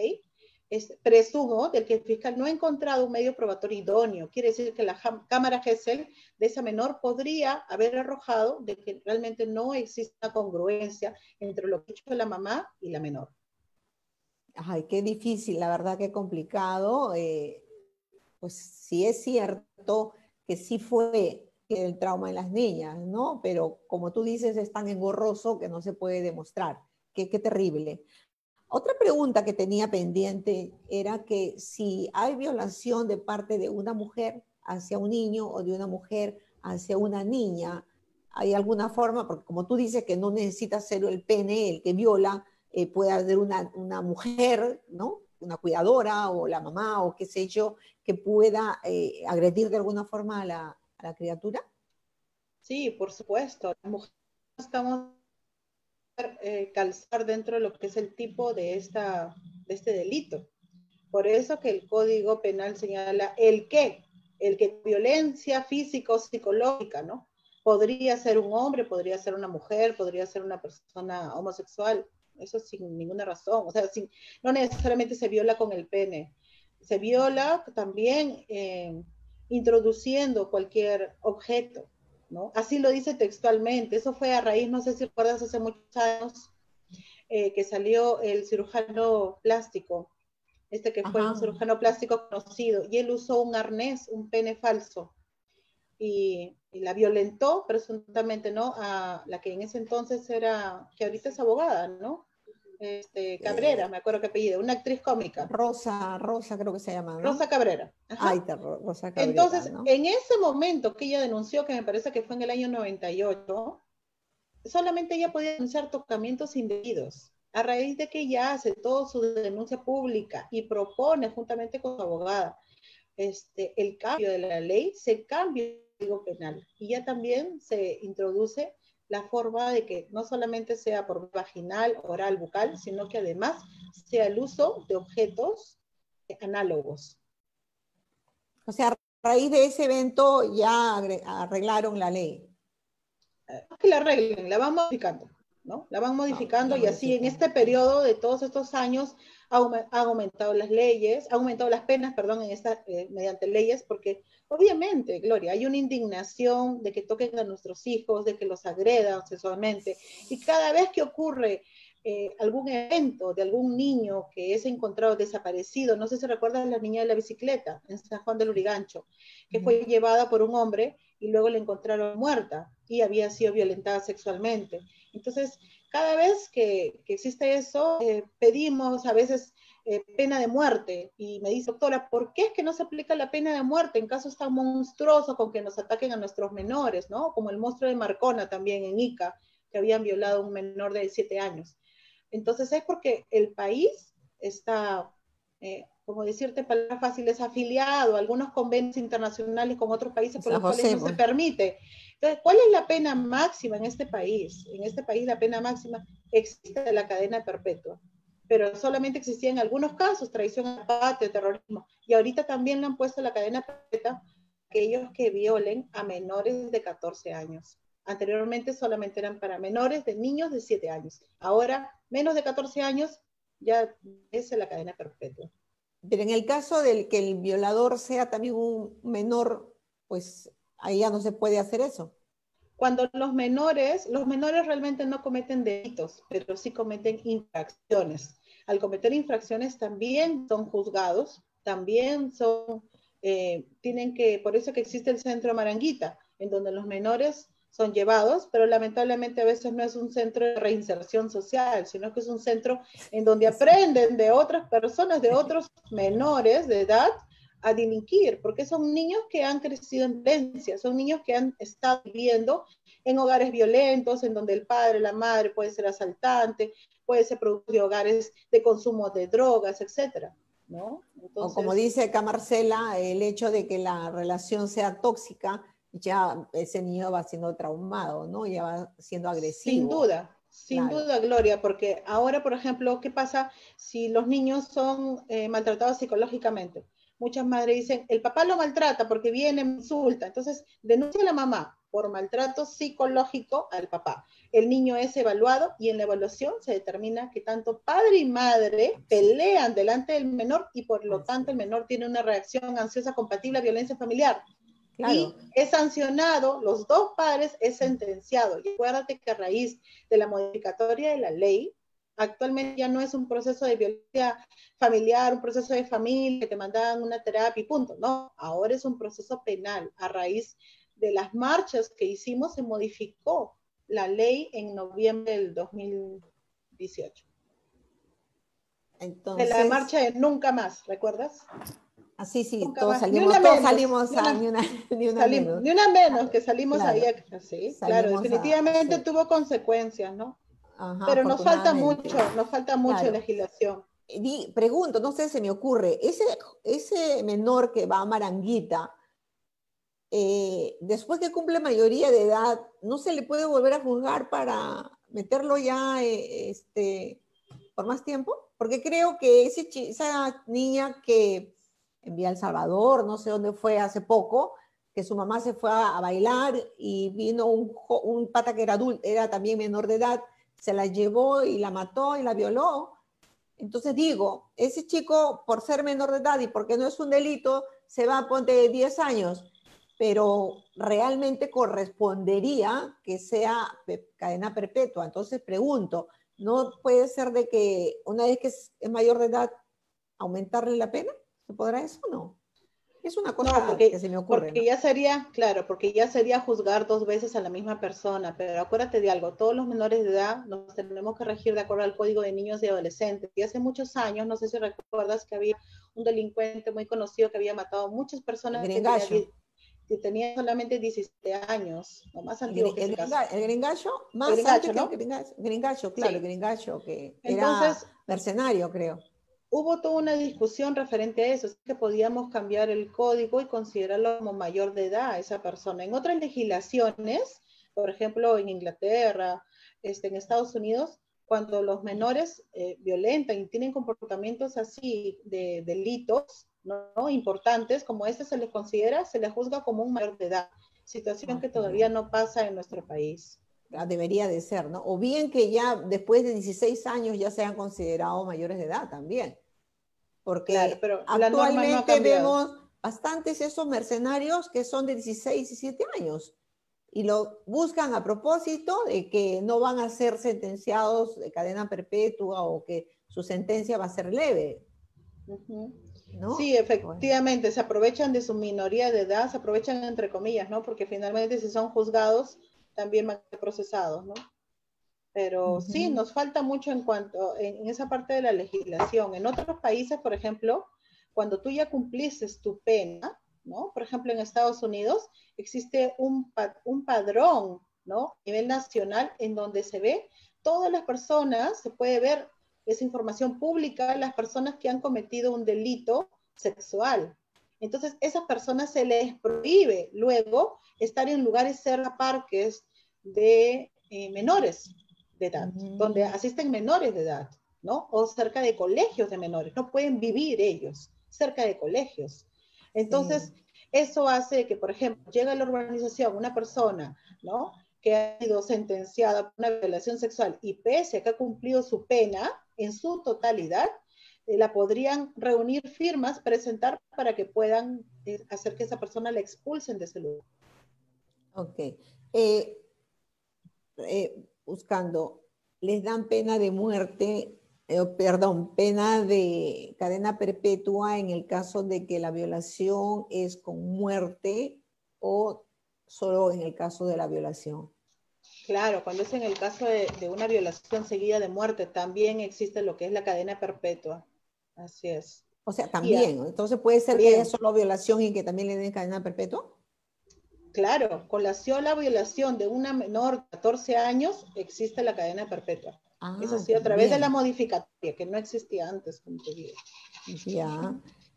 Presumo del que el fiscal no ha encontrado un medio probatorio idóneo. Quiere decir que la cámara GESEL de esa menor podría haber arrojado de que realmente no existe una congruencia entre lo que ha hecho la mamá y la menor. Ay, qué difícil, la verdad, qué complicado. Pues sí es cierto que sí fue el trauma en las niñas, ¿no? Pero como tú dices, es tan engorroso que no se puede demostrar. Qué terrible. Otra pregunta que tenía pendiente era que si hay violación de parte de una mujer hacia un niño o de una mujer hacia una niña, ¿hay alguna forma? Porque como tú dices que no necesita ser el pene el que viola, puede haber una mujer, ¿no? Una cuidadora o la mamá o qué sé yo, que pueda agredir de alguna forma a la criatura. Sí, por supuesto. Las mujeres estamos calzar dentro de lo que es el tipo de este delito. Por eso que el Código Penal señala el que violencia física o psicológica, ¿no? Podría ser un hombre, podría ser una mujer, podría ser una persona homosexual, eso sin ninguna razón, o sea, no necesariamente se viola con el pene, se viola también introduciendo cualquier objeto, ¿no? Así lo dice textualmente, eso fue a raíz, no sé si recuerdas, hace muchos años, que salió el cirujano plástico, que fue un cirujano plástico conocido, y él usó un arnés, un pene falso, y la violentó presuntamente, ¿no? A la que en ese entonces era, que ahorita es abogada, ¿no? Cabrera, me acuerdo qué apellido, una actriz cómica. Rosa creo que se llama, ¿no? Rosa Cabrera. Ajá. Ay, Rosa Cabrera. Entonces, ¿no? en ese momento que ella denunció, que me parece que fue en el año 98, solamente ella podía denunciar tocamientos indebidos. A raíz de que ella hace toda su denuncia pública y propone juntamente con su abogada el cambio de la ley, se cambia el Código Penal y ya también se introduce la forma de que no solamente sea por vaginal, oral, bucal, sino que además sea el uso de objetos análogos. O sea, a raíz de ese evento ya arreglaron la ley. Que la arreglen, la van modificando, ¿no? La van modificando y así en este periodo de todos estos años han aumentado las leyes, ha aumentado las penas, perdón, mediante leyes, porque obviamente, Gloria, hay una indignación de que toquen a nuestros hijos, de que los agredan sexualmente, y cada vez que ocurre algún evento de algún niño que es encontrado desaparecido, no sé si recuerdas la niña de la bicicleta en San Juan del Urigancho, que fue llevada por un hombre y luego la encontraron muerta y había sido violentada sexualmente. Entonces, cada vez que existe eso, pedimos a veces pena de muerte. Y me dice, doctora, ¿por qué es que no se aplica la pena de muerte en casos tan monstruosos con que nos ataquen a nuestros menores, ¿no? Como el monstruo de Marcona también en Ica, que habían violado a un menor de 7 años. Entonces es porque el país está, como decirte palabras fáciles, afiliado a algunos convenios internacionales con otros países por los cuales no se permite. Entonces, ¿cuál es la pena máxima en este país? En este país la pena máxima existe la cadena perpetua, pero solamente existía en algunos casos, traición a la patria, terrorismo, y ahorita también le han puesto la cadena perpetua a aquellos que violen a menores de 14 años. Anteriormente solamente eran para menores de niños de 7 años. Ahora, menos de 14 años, ya es la cadena perpetua. Pero en el caso del que el violador sea también un menor, pues ahí ya no se puede hacer eso. Cuando los menores realmente no cometen delitos, pero sí cometen infracciones. Al cometer infracciones también son juzgados, también son, tienen que, por eso que existe el centro Maranguita, en donde los menores son llevados, pero lamentablemente a veces no es un centro de reinserción social, sino que es un centro en donde aprenden de otras personas, de otros menores de edad, a delinquir, porque son niños que han crecido en violencia, son niños que han estado viviendo en hogares violentos, en donde el padre, la madre puede ser asaltante, puede ser producto de hogares de consumo de drogas, etcétera, ¿no? Entonces, o como dice acá Marcela, el hecho de que la relación sea tóxica, ya ese niño va siendo traumado, ¿no? Ya va siendo agresivo. Sin duda, Gloria, porque ahora, por ejemplo, ¿qué pasa si los niños son maltratados psicológicamente? Muchas madres dicen, el papá lo maltrata porque viene, me insulta. Entonces, denuncia a la mamá por maltrato psicológico al papá. El niño es evaluado y en la evaluación se determina que tanto padre y madre pelean delante del menor y por lo tanto el menor tiene una reacción ansiosa compatible a violencia familiar. Claro. Y es sancionado, los dos padres es sentenciado. Y acuérdate que a raíz de la modificatoria de la ley, actualmente ya no es un proceso de violencia familiar, un proceso de familia, que te mandaban una terapia y punto. No, ahora es un proceso penal. A raíz de las marchas que hicimos, se modificó la ley en noviembre del 2018. Entonces, de la marcha de Nunca Más, ¿recuerdas? Así, sí, todos salimos, todos salimos ni una menos, que salimos ahí así. Claro, definitivamente tuvo consecuencias, ¿no? Ajá, pero nos falta mucho legislación. Pregunto, no sé, se me ocurre, ese menor que va a Maranguita, después que cumple mayoría de edad, ¿no se le puede volver a juzgar para meterlo ya por más tiempo? Porque creo que esa niña que envía a El Salvador, no sé dónde fue hace poco, que su mamá se fue a bailar y vino un pata que era adulto, era también menor de edad, se la llevó y la mató y la violó. Entonces digo, ese chico, por ser menor de edad y porque no es un delito, se va a poner 10 años, pero realmente correspondería que sea cadena perpetua. Entonces pregunto, ¿no puede ser de que una vez que es mayor de edad aumentarle la pena? ¿Se podrá eso o no? Es una cosa que se me ocurre. Porque ya sería, claro, porque ya sería juzgar 2 veces a la misma persona, pero acuérdate de algo, todos los menores de edad nos tenemos que regir de acuerdo al Código de Niños y Adolescentes. Y hace muchos años, no sé si recuerdas que había un delincuente muy conocido que había matado a muchas personas que tenía solamente 17 años, o más antiguo que ese caso. El Gringallo, más antes que el Gringallo, claro, el Gringallo, que era mercenario, creo. Hubo toda una discusión referente a eso, es que podíamos cambiar el código y considerarlo como mayor de edad a esa persona. En otras legislaciones, por ejemplo, en Inglaterra, en Estados Unidos, cuando los menores violentan y tienen comportamientos así de delitos, ¿no? Importantes, como este se les considera, se les juzga como un mayor de edad, situación que todavía no pasa en nuestro país. Debería de ser, ¿no? O bien que ya después de 16 años ya sean considerados mayores de edad también. Porque claro, pero la norma no ha actualmente cambiado. vemos bastantes esos mercenarios que son de 16, 17 años y lo buscan a propósito de que no van a ser sentenciados de cadena perpetua o que su sentencia va a ser leve. ¿No? Sí, efectivamente, bueno, se aprovechan de su minoría de edad, se aprovechan entre comillas, ¿no? Porque finalmente si son juzgados, también van a ser procesados, ¿no? Pero sí, nos falta mucho en cuanto, en esa parte de la legislación. En otros países, por ejemplo, cuando tú ya cumpliste tu pena, ¿no? Por ejemplo, en Estados Unidos existe un padrón, ¿no? A nivel nacional en donde se ve todas las personas, se puede ver esa información pública, las personas que han cometido un delito sexual. Entonces, esas personas se les prohíbe luego estar en lugares cerca parques de menores de edad, donde asisten menores de edad, ¿no? O cerca de colegios de menores, no pueden vivir ellos cerca de colegios. Entonces, eso hace que, por ejemplo, llega a la urbanización una persona, ¿no? Que ha sido sentenciada por una violación sexual y pese a que ha cumplido su pena en su totalidad, la podrían reunir firmas, presentar para que puedan hacer que esa persona la expulsen de ese lugar. Ok. Buscando, les dan pena de muerte, perdón, pena de cadena perpetua en el caso de que la violación es con muerte o solo en el caso de la violación. Claro, cuando es en el caso de una violación seguida de muerte, también existe lo que es la cadena perpetua. Así es. O sea, también. Entonces puede ser que haya solo violación y que también le den cadena perpetua. Claro, con la sola violación de una menor de 14 años existe la cadena perpetua. Eso ha sido a través de la modificatoria, que no existía antes, como te digo. Ya.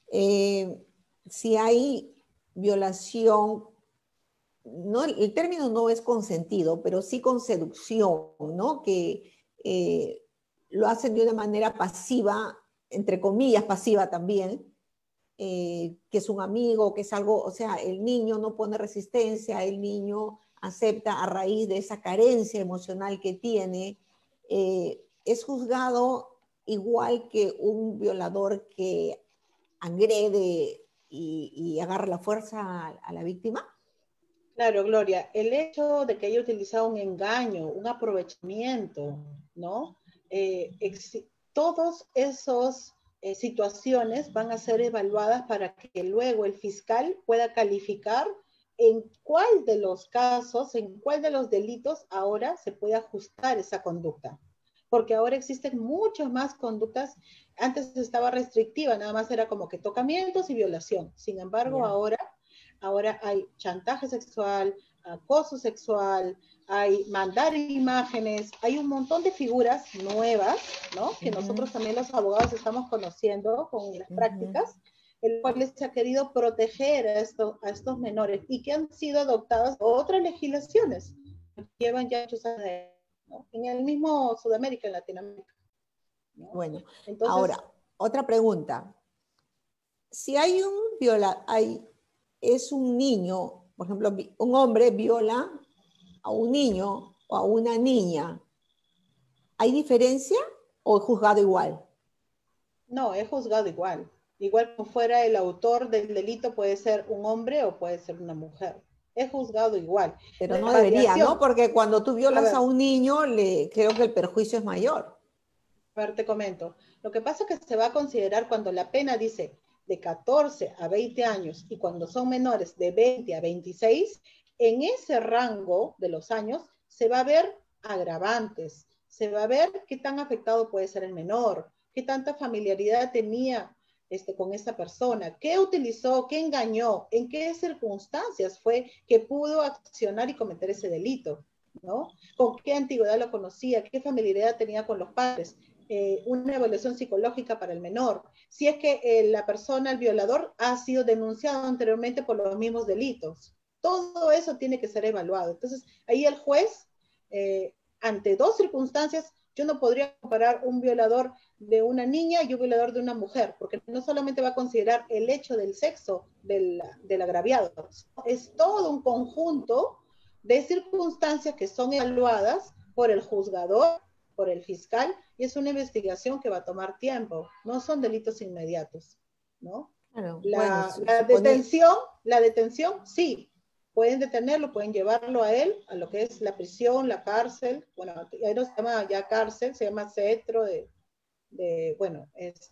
Si hay violación, no, el término no es consentido, pero sí con seducción, ¿no? Que lo hacen de una manera pasiva, entre comillas pasiva también, que es un amigo, que es algo, o sea, el niño no pone resistencia, el niño acepta a raíz de esa carencia emocional que tiene, es juzgado igual que un violador que agrede y agarra la fuerza a la víctima. Claro, Gloria, el hecho de que haya utilizado un engaño, un aprovechamiento, ¿no? Todos esos situaciones van a ser evaluadas para que luego el fiscal pueda calificar en cuál de los casos, en cuál de los delitos ahora se puede ajustar esa conducta. Porque ahora existen muchas más conductas. Antes estaba restrictiva, nada más era como que tocamientos y violación. Sin embargo, ahora hay chantaje sexual, acoso sexual, hay mandar imágenes, hay un montón de figuras nuevas, ¿no? Que nosotros también los abogados estamos conociendo con las prácticas, el cual se ha querido proteger a estos menores y que han sido adoptadas otras legislaciones que llevan ya muchos años, ¿no? En el mismo Sudamérica, en Latinoamérica, ¿no? Bueno, entonces, ahora, otra pregunta. Si hay es un niño, por ejemplo, un hombre viola a un niño o a una niña, ¿hay diferencia o es juzgado igual? No, es juzgado igual. Igual como fuera el autor del delito, puede ser un hombre o puede ser una mujer. Es juzgado igual. Pero no debería, ¿no? Porque cuando tú violas a un niño, creo que el perjuicio es mayor. A ver, te comento. Lo que pasa es que se va a considerar cuando la pena dice de 14 a 20 años y cuando son menores de 20 a 26, en ese rango de los años se va a ver agravantes, se va a ver qué tan afectado puede ser el menor, qué tanta familiaridad tenía con esa persona, qué utilizó, qué engañó, en qué circunstancias fue que pudo accionar y cometer ese delito, ¿no? Con qué antigüedad lo conocía, qué familiaridad tenía con los padres. Una evaluación psicológica para el menor. Si es que la persona, el violador, ha sido denunciado anteriormente por los mismos delitos, todo eso tiene que ser evaluado. Entonces, ahí el juez, ante dos circunstancias, yo no podría comparar un violador de una niña y un violador de una mujer, porque no solamente va a considerar el hecho del sexo del agraviado, es todo un conjunto de circunstancias que son evaluadas por el juzgador, por el fiscal, y es una investigación que va a tomar tiempo, no son delitos inmediatos, ¿no? Claro, bueno, La detención, sí, pueden detenerlo, pueden llevarlo a él, a lo que es la prisión, la cárcel, bueno, ahí no se llama ya cárcel, se llama centro bueno,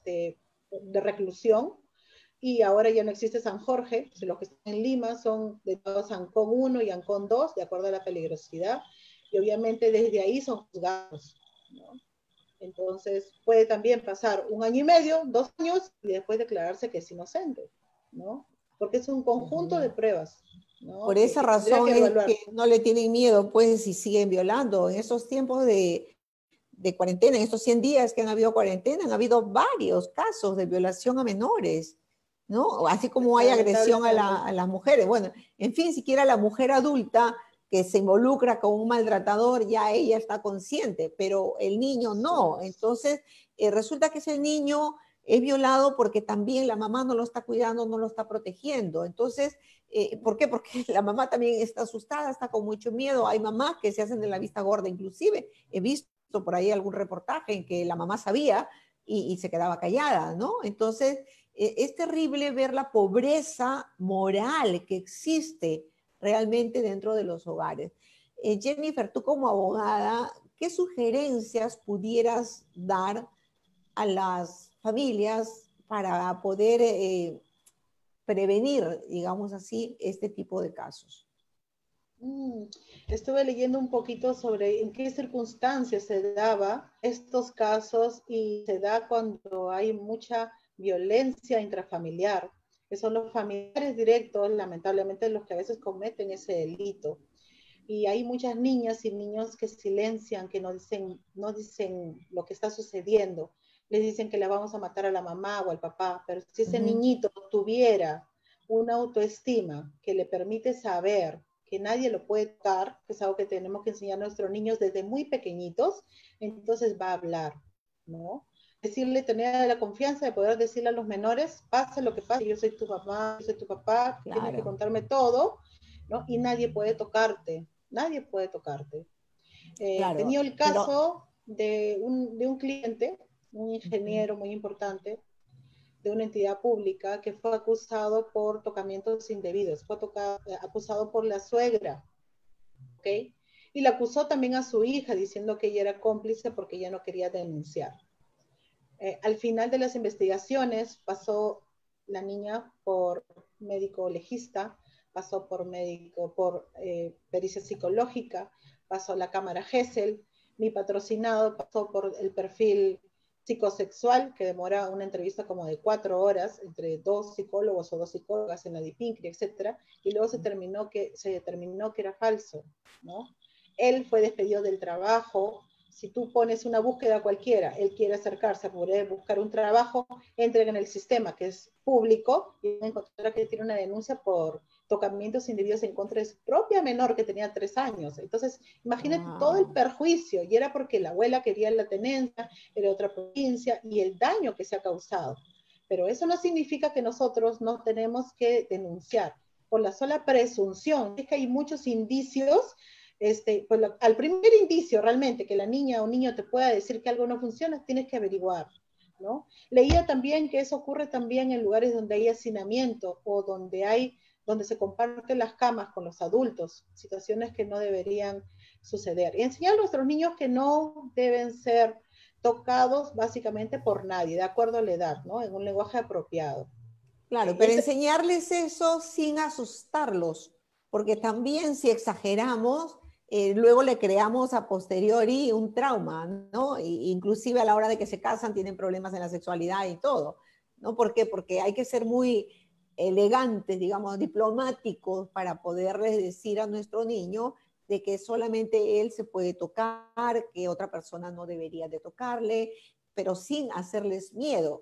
de reclusión, y ahora ya no existe San Jorge, los que están en Lima son de Ancón 1 y Ancón 2, de acuerdo a la peligrosidad, y obviamente desde ahí son juzgados, ¿no? Entonces puede también pasar 1 año y medio, 2 años, y después declararse que es inocente, ¿no? Porque es un conjunto de pruebas, ¿no? Por esa Que tendría razón que es evaluar. que no le tienen miedo, pues, si siguen violando. En esos tiempos de cuarentena, en estos 100 días que han habido cuarentena, han habido varios casos de violación a menores, ¿no? Así como hay agresión Lamentablemente. a las mujeres. Bueno, en fin, siquiera la mujer adulta que se involucra con un maltratador, ya ella está consciente, pero el niño no. Entonces, resulta que ese niño es violado porque también la mamá no lo está cuidando, no lo está protegiendo. Entonces, ¿por qué? Porque la mamá también está asustada, está con mucho miedo. Hay mamás que se hacen de la vista gorda, inclusive he visto por ahí algún reportaje en que la mamá sabía y se quedaba callada, ¿no? Entonces, es terrible ver la pobreza moral que existe realmente dentro de los hogares. Jennifer, tú como abogada, ¿qué sugerencias pudieras dar a las familias para poder prevenir, digamos así, este tipo de casos? Estuve leyendo un poquito sobre en qué circunstancias se daba estos casos y se da cuando hay mucha violencia intrafamiliar, que son los familiares directos, lamentablemente, los que a veces cometen ese delito. Y hay muchas niñas y niños que silencian, que no dicen lo que está sucediendo. Les dicen que la vamos a matar a la mamá o al papá, pero si ese niñito tuviera una autoestima que le permite saber que nadie lo puede tocar, que es algo que tenemos que enseñar a nuestros niños desde muy pequeñitos, entonces va a hablar, ¿no? Decirle, tener la confianza de poder decirle a los menores, pase lo que pase, yo soy tu mamá, yo soy tu papá, claro, tienes que contarme todo, ¿no? Y nadie puede tocarte, nadie puede tocarte. Claro, Tenía el caso de un cliente, un ingeniero muy importante, de una entidad pública que fue acusado por tocamientos indebidos, fue acusado por la suegra, ¿ok? Y la acusó también a su hija diciendo que ella era cómplice porque ella no quería denunciar. Al final de las investigaciones pasó la niña por médico legista, pasó por pericia psicológica, pasó la cámara Gesell, mi patrocinado pasó por el perfil psicosexual, que demora una entrevista como de 4 horas entre 2 psicólogos o 2 psicólogas en la DIPINCRI, etcétera, y luego se determinó que era falso, ¿no? Él fue despedido del trabajo. Si tú pones una búsqueda cualquiera, él quiere acercarse a poder buscar un trabajo, entra en el sistema que es público y encontrará que tiene una denuncia por tocamientos indebidos en contra de su propia menor que tenía 3 años. Entonces, imagínate todo el perjuicio, y era porque la abuela quería la tenencia, era otra provincia, y el daño que se ha causado. Pero eso no significa que nosotros no tenemos que denunciar. Por la sola presunción, es que hay muchos indicios. Pues al primer indicio realmente que la niña o niño te pueda decir que algo no funciona, tienes que averiguar, ¿no? Leía también que eso ocurre también en lugares donde hay hacinamiento o donde se comparten las camas con los adultos, situaciones que no deberían suceder. Y enseñar a nuestros niños que no deben ser tocados básicamente por nadie, de acuerdo a la edad, ¿no? En un lenguaje apropiado. Claro, pero enseñarles eso sin asustarlos, porque también si exageramos, luego le creamos a posteriori un trauma, ¿no? Inclusive a la hora de que se casan tienen problemas en la sexualidad y todo, ¿no? ¿Por qué? Porque hay que ser muy elegantes, digamos, diplomáticos para poderles decir a nuestro niño de que solamente él se puede tocar, que otra persona no debería de tocarle, pero sin hacerles miedo.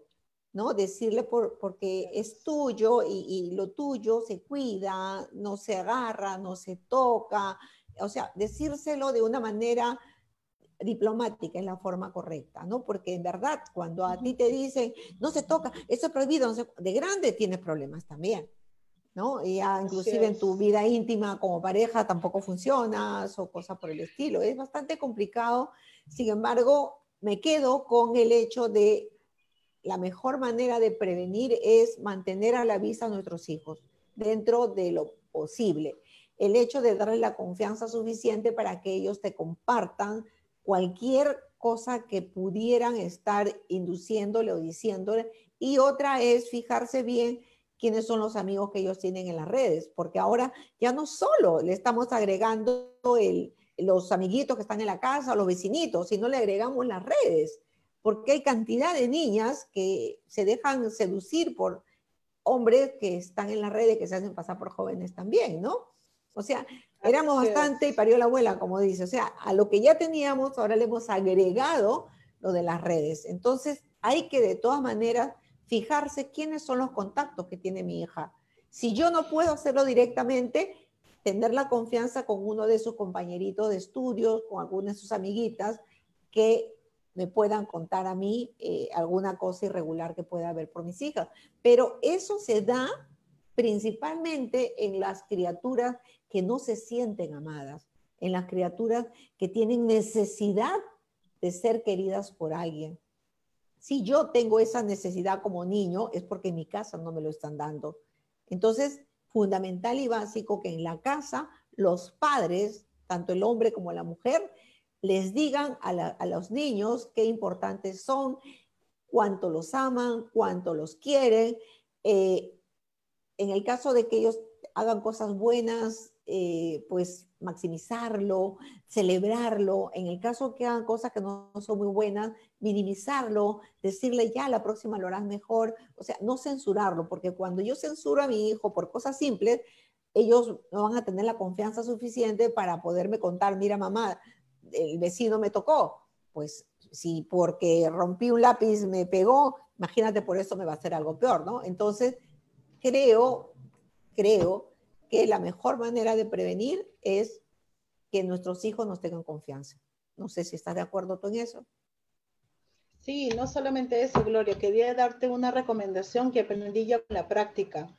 ¿no? Decirle porque es tuyo y lo tuyo se cuida, no se agarra, no se toca, o sea, decírselo de una manera diplomática es la forma correcta, ¿no? Porque en verdad, cuando a ti te dicen, no se toca, eso es prohibido, no se, de grande tienes problemas también, ¿no? Y ya, inclusive en tu vida íntima como pareja tampoco funcionas o cosas por el estilo. Es bastante complicado. Sin embargo, me quedo con el hecho de la mejor manera de prevenir es mantener a la vista a nuestros hijos dentro de lo posible. El hecho de darles la confianza suficiente para que ellos te compartan cualquier cosa que pudieran estar induciéndole o diciéndole. Y otra es fijarse bien quiénes son los amigos que ellos tienen en las redes, porque ahora ya no solo le estamos agregando los amiguitos que están en la casa o los vecinitos, sino le agregamos las redes, porque hay cantidad de niñas que se dejan seducir por hombres que están en las redes, que se hacen pasar por jóvenes también, ¿no? O sea, éramos bastante y parió la abuela, como dice. O sea, a lo que ya teníamos, ahora le hemos agregado lo de las redes. Entonces, hay que de todas maneras fijarse quiénes son los contactos que tiene mi hija. Si yo no puedo hacerlo directamente, tener la confianza con uno de sus compañeritos de estudios, con alguna de sus amiguitas, que me puedan contar a mí alguna cosa irregular que pueda haber por mis hijas. Pero eso se da principalmente en las criaturas que no se sienten amadas, en las criaturas que tienen necesidad de ser queridas por alguien. Si yo tengo esa necesidad como niño, es porque en mi casa no me lo están dando. Entonces, fundamental y básico que en la casa los padres, tanto el hombre como la mujer, les digan a los niños qué importantes son, cuánto los aman, cuánto los quieren. En el caso de que ellos hagan cosas buenas, pues maximizarlo, celebrarlo. En el caso que hagan cosas que no son muy buenas, minimizarlo, decirle ya la próxima lo harás mejor. O sea, no censurarlo, porque cuando yo censuro a mi hijo por cosas simples, ellos no van a tener la confianza suficiente para poderme contar, mira mamá, el vecino me tocó. Pues si porque rompí un lápiz me pegó, imagínate por eso me va a hacer algo peor, ¿no? Entonces, creo que la mejor manera de prevenir es que nuestros hijos nos tengan confianza. No sé si estás de acuerdo tú en eso. Sí, no solamente eso, Gloria, quería darte una recomendación que aprendí yo con la práctica.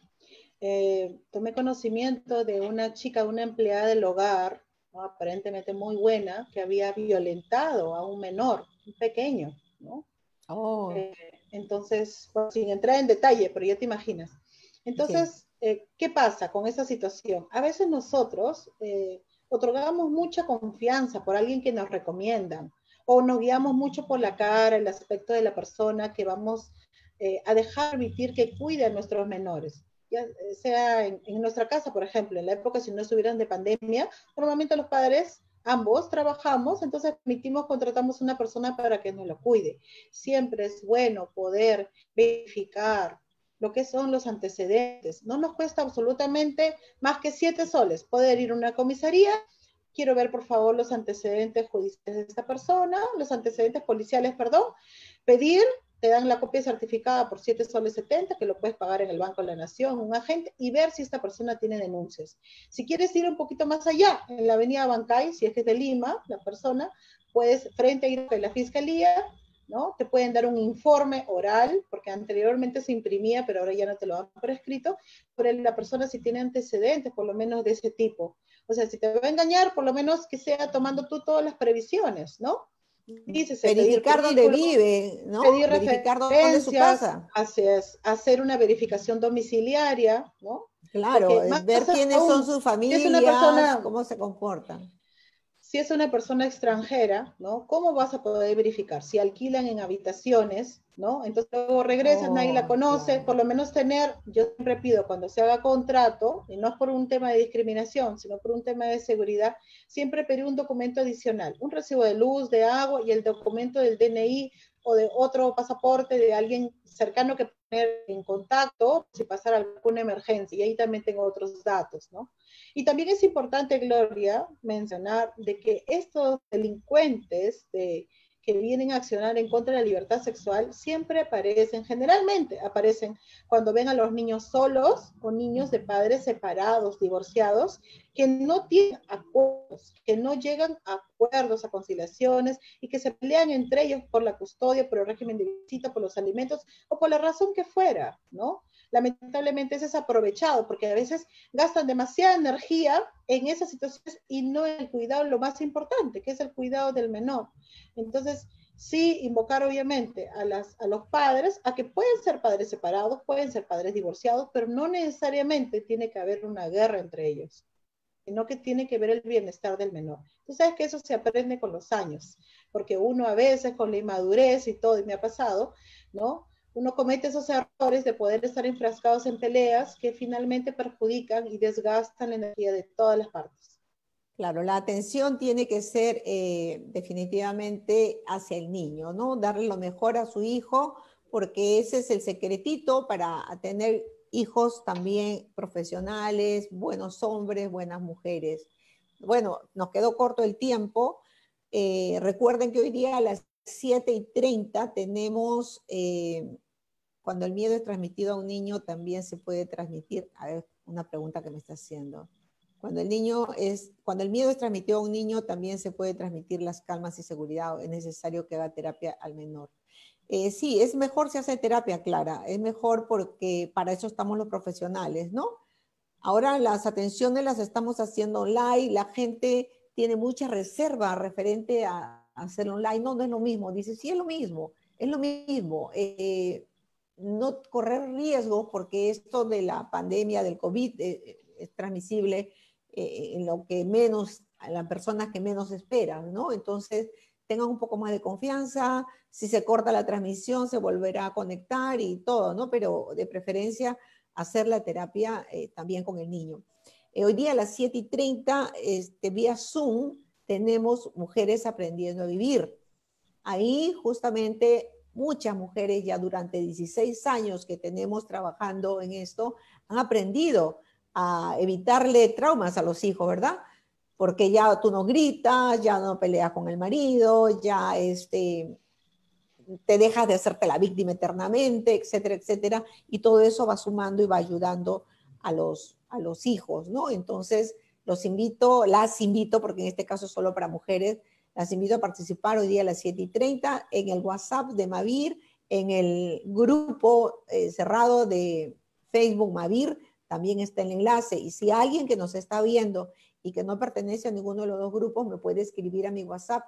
Tomé conocimiento de una chica, una empleada del hogar, ¿no? Aparentemente muy buena, que había violentado a un menor, un pequeño, ¿no? Oh. Entonces, bueno, sin entrar en detalle, pero ya te imaginas. Entonces, sí. ¿Qué pasa con esa situación? A veces nosotros otorgamos mucha confianza por alguien que nos recomiendan o nos guiamos mucho por la cara, el aspecto de la persona que vamos a dejar permitir que cuide a nuestros menores. Ya sea en nuestra casa, por ejemplo, en la época si no estuvieran de pandemia, normalmente los padres ambos trabajamos, entonces permitimos, contratamos una persona para que nos lo cuide. Siempre es bueno poder verificar lo que son los antecedentes. No nos cuesta absolutamente más que 7 soles poder ir a una comisaría. Quiero ver, por favor, los antecedentes judiciales de esta persona, los antecedentes policiales, perdón, pedir, te dan la copia certificada por 7 soles 70, que lo puedes pagar en el Banco de la Nación, un agente, y ver si esta persona tiene denuncias. Si quieres ir un poquito más allá, en la avenida Bancay, si es que es de Lima, la persona, puedes, frente a la fiscalía, ¿no? Te pueden dar un informe oral, porque anteriormente se imprimía, pero ahora ya no te lo dan por escrito, sobre la persona si tiene antecedentes, por lo menos de ese tipo. O sea, si te va a engañar, por lo menos que sea tomando tú todas las previsiones, ¿no? Dices, verificar dónde vive, ¿no? pedir verificar dónde es su casa. Hacer una verificación domiciliaria, ¿no? Claro, ver quiénes son sus familias, si es una persona, cómo se comportan. Si es una persona extranjera, ¿no? ¿Cómo vas a poder verificar? Si alquilan en habitaciones, ¿no? Entonces luego regresas, nadie la conoce, claro. Por lo menos tener, yo siempre pido cuando se haga contrato, y no es por un tema de discriminación, sino por un tema de seguridad, siempre pedir un documento adicional, un recibo de luz, de agua y el documento del DNI o de otro pasaporte de alguien cercano que poner en contacto si pasara alguna emergencia, y ahí también tengo otros datos, ¿no? Y también es importante, Gloria, mencionar de que estos delincuentes que vienen a accionar en contra de la libertad sexual siempre aparecen, generalmente aparecen cuando ven a los niños solos o niños de padres separados, divorciados, que no tienen acuerdos, que no llegan a acuerdos, a conciliaciones y que se pelean entre ellos por la custodia, por el régimen de visita, por los alimentos o por la razón que fuera, ¿no? Lamentablemente eso es aprovechado porque a veces gastan demasiada energía en esas situaciones y no en el cuidado, lo más importante, que es el cuidado del menor. Entonces, sí, invocar obviamente a los padres, a que pueden ser padres separados, pueden ser padres divorciados, pero no necesariamente tiene que haber una guerra entre ellos, sino que tiene que ver el bienestar del menor. Tú sabes que eso se aprende con los años, porque uno a veces con la inmadurez y todo, y me ha pasado, ¿no? Uno comete esos errores de poder estar enfrascados en peleas que finalmente perjudican y desgastan la energía de todas las partes. Claro, la atención tiene que ser definitivamente hacia el niño, ¿no? Darle lo mejor a su hijo, porque ese es el secretito para tener hijos también profesionales, buenos hombres, buenas mujeres. Bueno, nos quedó corto el tiempo. Recuerden que hoy día a las 7:30 tenemos, cuando el miedo es transmitido a un niño, también se puede transmitir, a ver, una pregunta que me está haciendo. Cuando el miedo es transmitido a un niño, también se puede transmitir las calmas y seguridad. Es necesario que haga terapia al menor. Sí, es mejor si hace terapia, Clara. Es mejor porque para eso estamos los profesionales, ¿no? Ahora las atenciones las estamos haciendo online. La gente tiene mucha reserva referente a hacerlo online. No, no es lo mismo. Dice, sí, es lo mismo. Es lo mismo. No correr riesgos porque esto de la pandemia del COVID es transmisible en lo que menos, a las personas que menos esperan, ¿no? Entonces, tengan un poco más de confianza. Si se corta la transmisión, se volverá a conectar y todo, ¿no? Pero de preferencia, hacer la terapia también con el niño. Hoy día a las 7:30, vía Zoom, tenemos Mujeres Aprendiendo a Vivir. Ahí justamente muchas mujeres ya durante 16 años que tenemos trabajando en esto han aprendido a evitarle traumas a los hijos, ¿verdad? Porque ya tú no gritas, ya no peleas con el marido, ya te dejas de hacerte la víctima eternamente, etcétera, etcétera, y todo eso va sumando y va ayudando a los hijos, ¿no? Entonces, las invito, porque en este caso es solo para mujeres, las invito a participar hoy día a las 7:30 en el WhatsApp de Mavir, en el grupo cerrado de Facebook Mavir, también está el enlace, y si alguien que nos está viendo y que no pertenece a ninguno de los dos grupos, me puede escribir a mi WhatsApp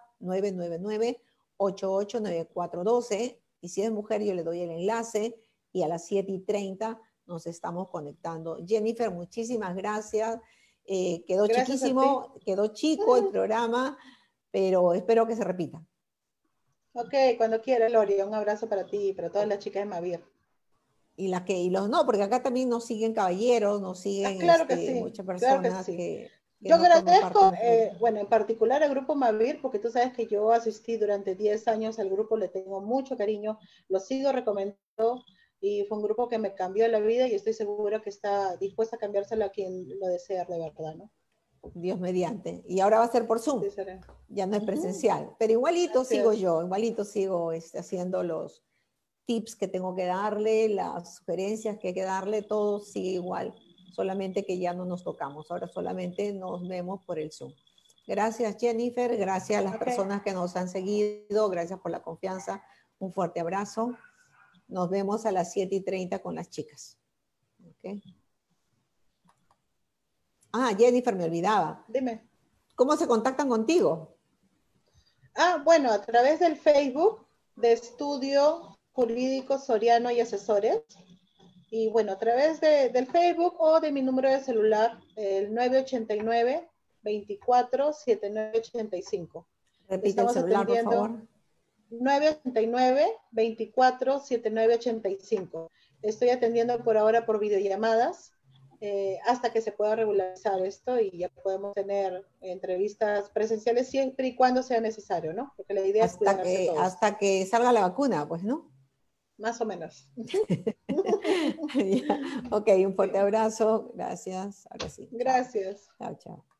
999-889412, y si es mujer yo le doy el enlace, y a las 7:30 nos estamos conectando. Jennifer, muchísimas gracias. Quedó Gracias chiquísimo, quedó chico el programa, pero espero que se repita. Ok, cuando quiera, Lori, un abrazo para ti y para todas las chicas de Mavir. Y los no, porque acá también nos siguen caballeros, nos siguen Claro que sí, muchas claro que personas sí. que Yo no forman parte agradezco, de nuestro grupo. bueno, en particular al Grupo Mavir, porque tú sabes que yo asistí durante 10 años al grupo, le tengo mucho cariño, lo sigo recomendando y fue un grupo que me cambió la vida y estoy segura que está dispuesta a cambiárselo a quien lo desea de verdad, ¿no? Dios mediante. Y ahora va a ser por Zoom, Sí, será. ya no es presencial, pero igualito sigo Gracias. yo, igualito sigo haciendo los tips que tengo que darle, las sugerencias que hay que darle, todo sigue igual, solamente que ya no nos tocamos, ahora solamente nos vemos por el Zoom. Gracias Jennifer, gracias a las personas que nos han seguido, gracias por la confianza, un fuerte abrazo. Nos vemos a las 7:30 con las chicas. Okay. Ah, Jennifer, me olvidaba. Dime. ¿Cómo se contactan contigo? Bueno, a través del Facebook de Estudio Jurídico Soriano y Asesores. Y bueno, a través del Facebook o de mi número de celular, el 989-24-7985. Repite el Estamos celular, por atendiendo favor. 989-24-7985. Estoy atendiendo por ahora por videollamadas hasta que se pueda regularizar esto y ya podemos tener entrevistas presenciales siempre y cuando sea necesario, ¿no? Porque la idea es cuidarse todos. Hasta que salga la vacuna, pues, ¿no? Más o menos. Ok, un fuerte abrazo. Gracias. Ahora sí. Gracias. Chao, chao.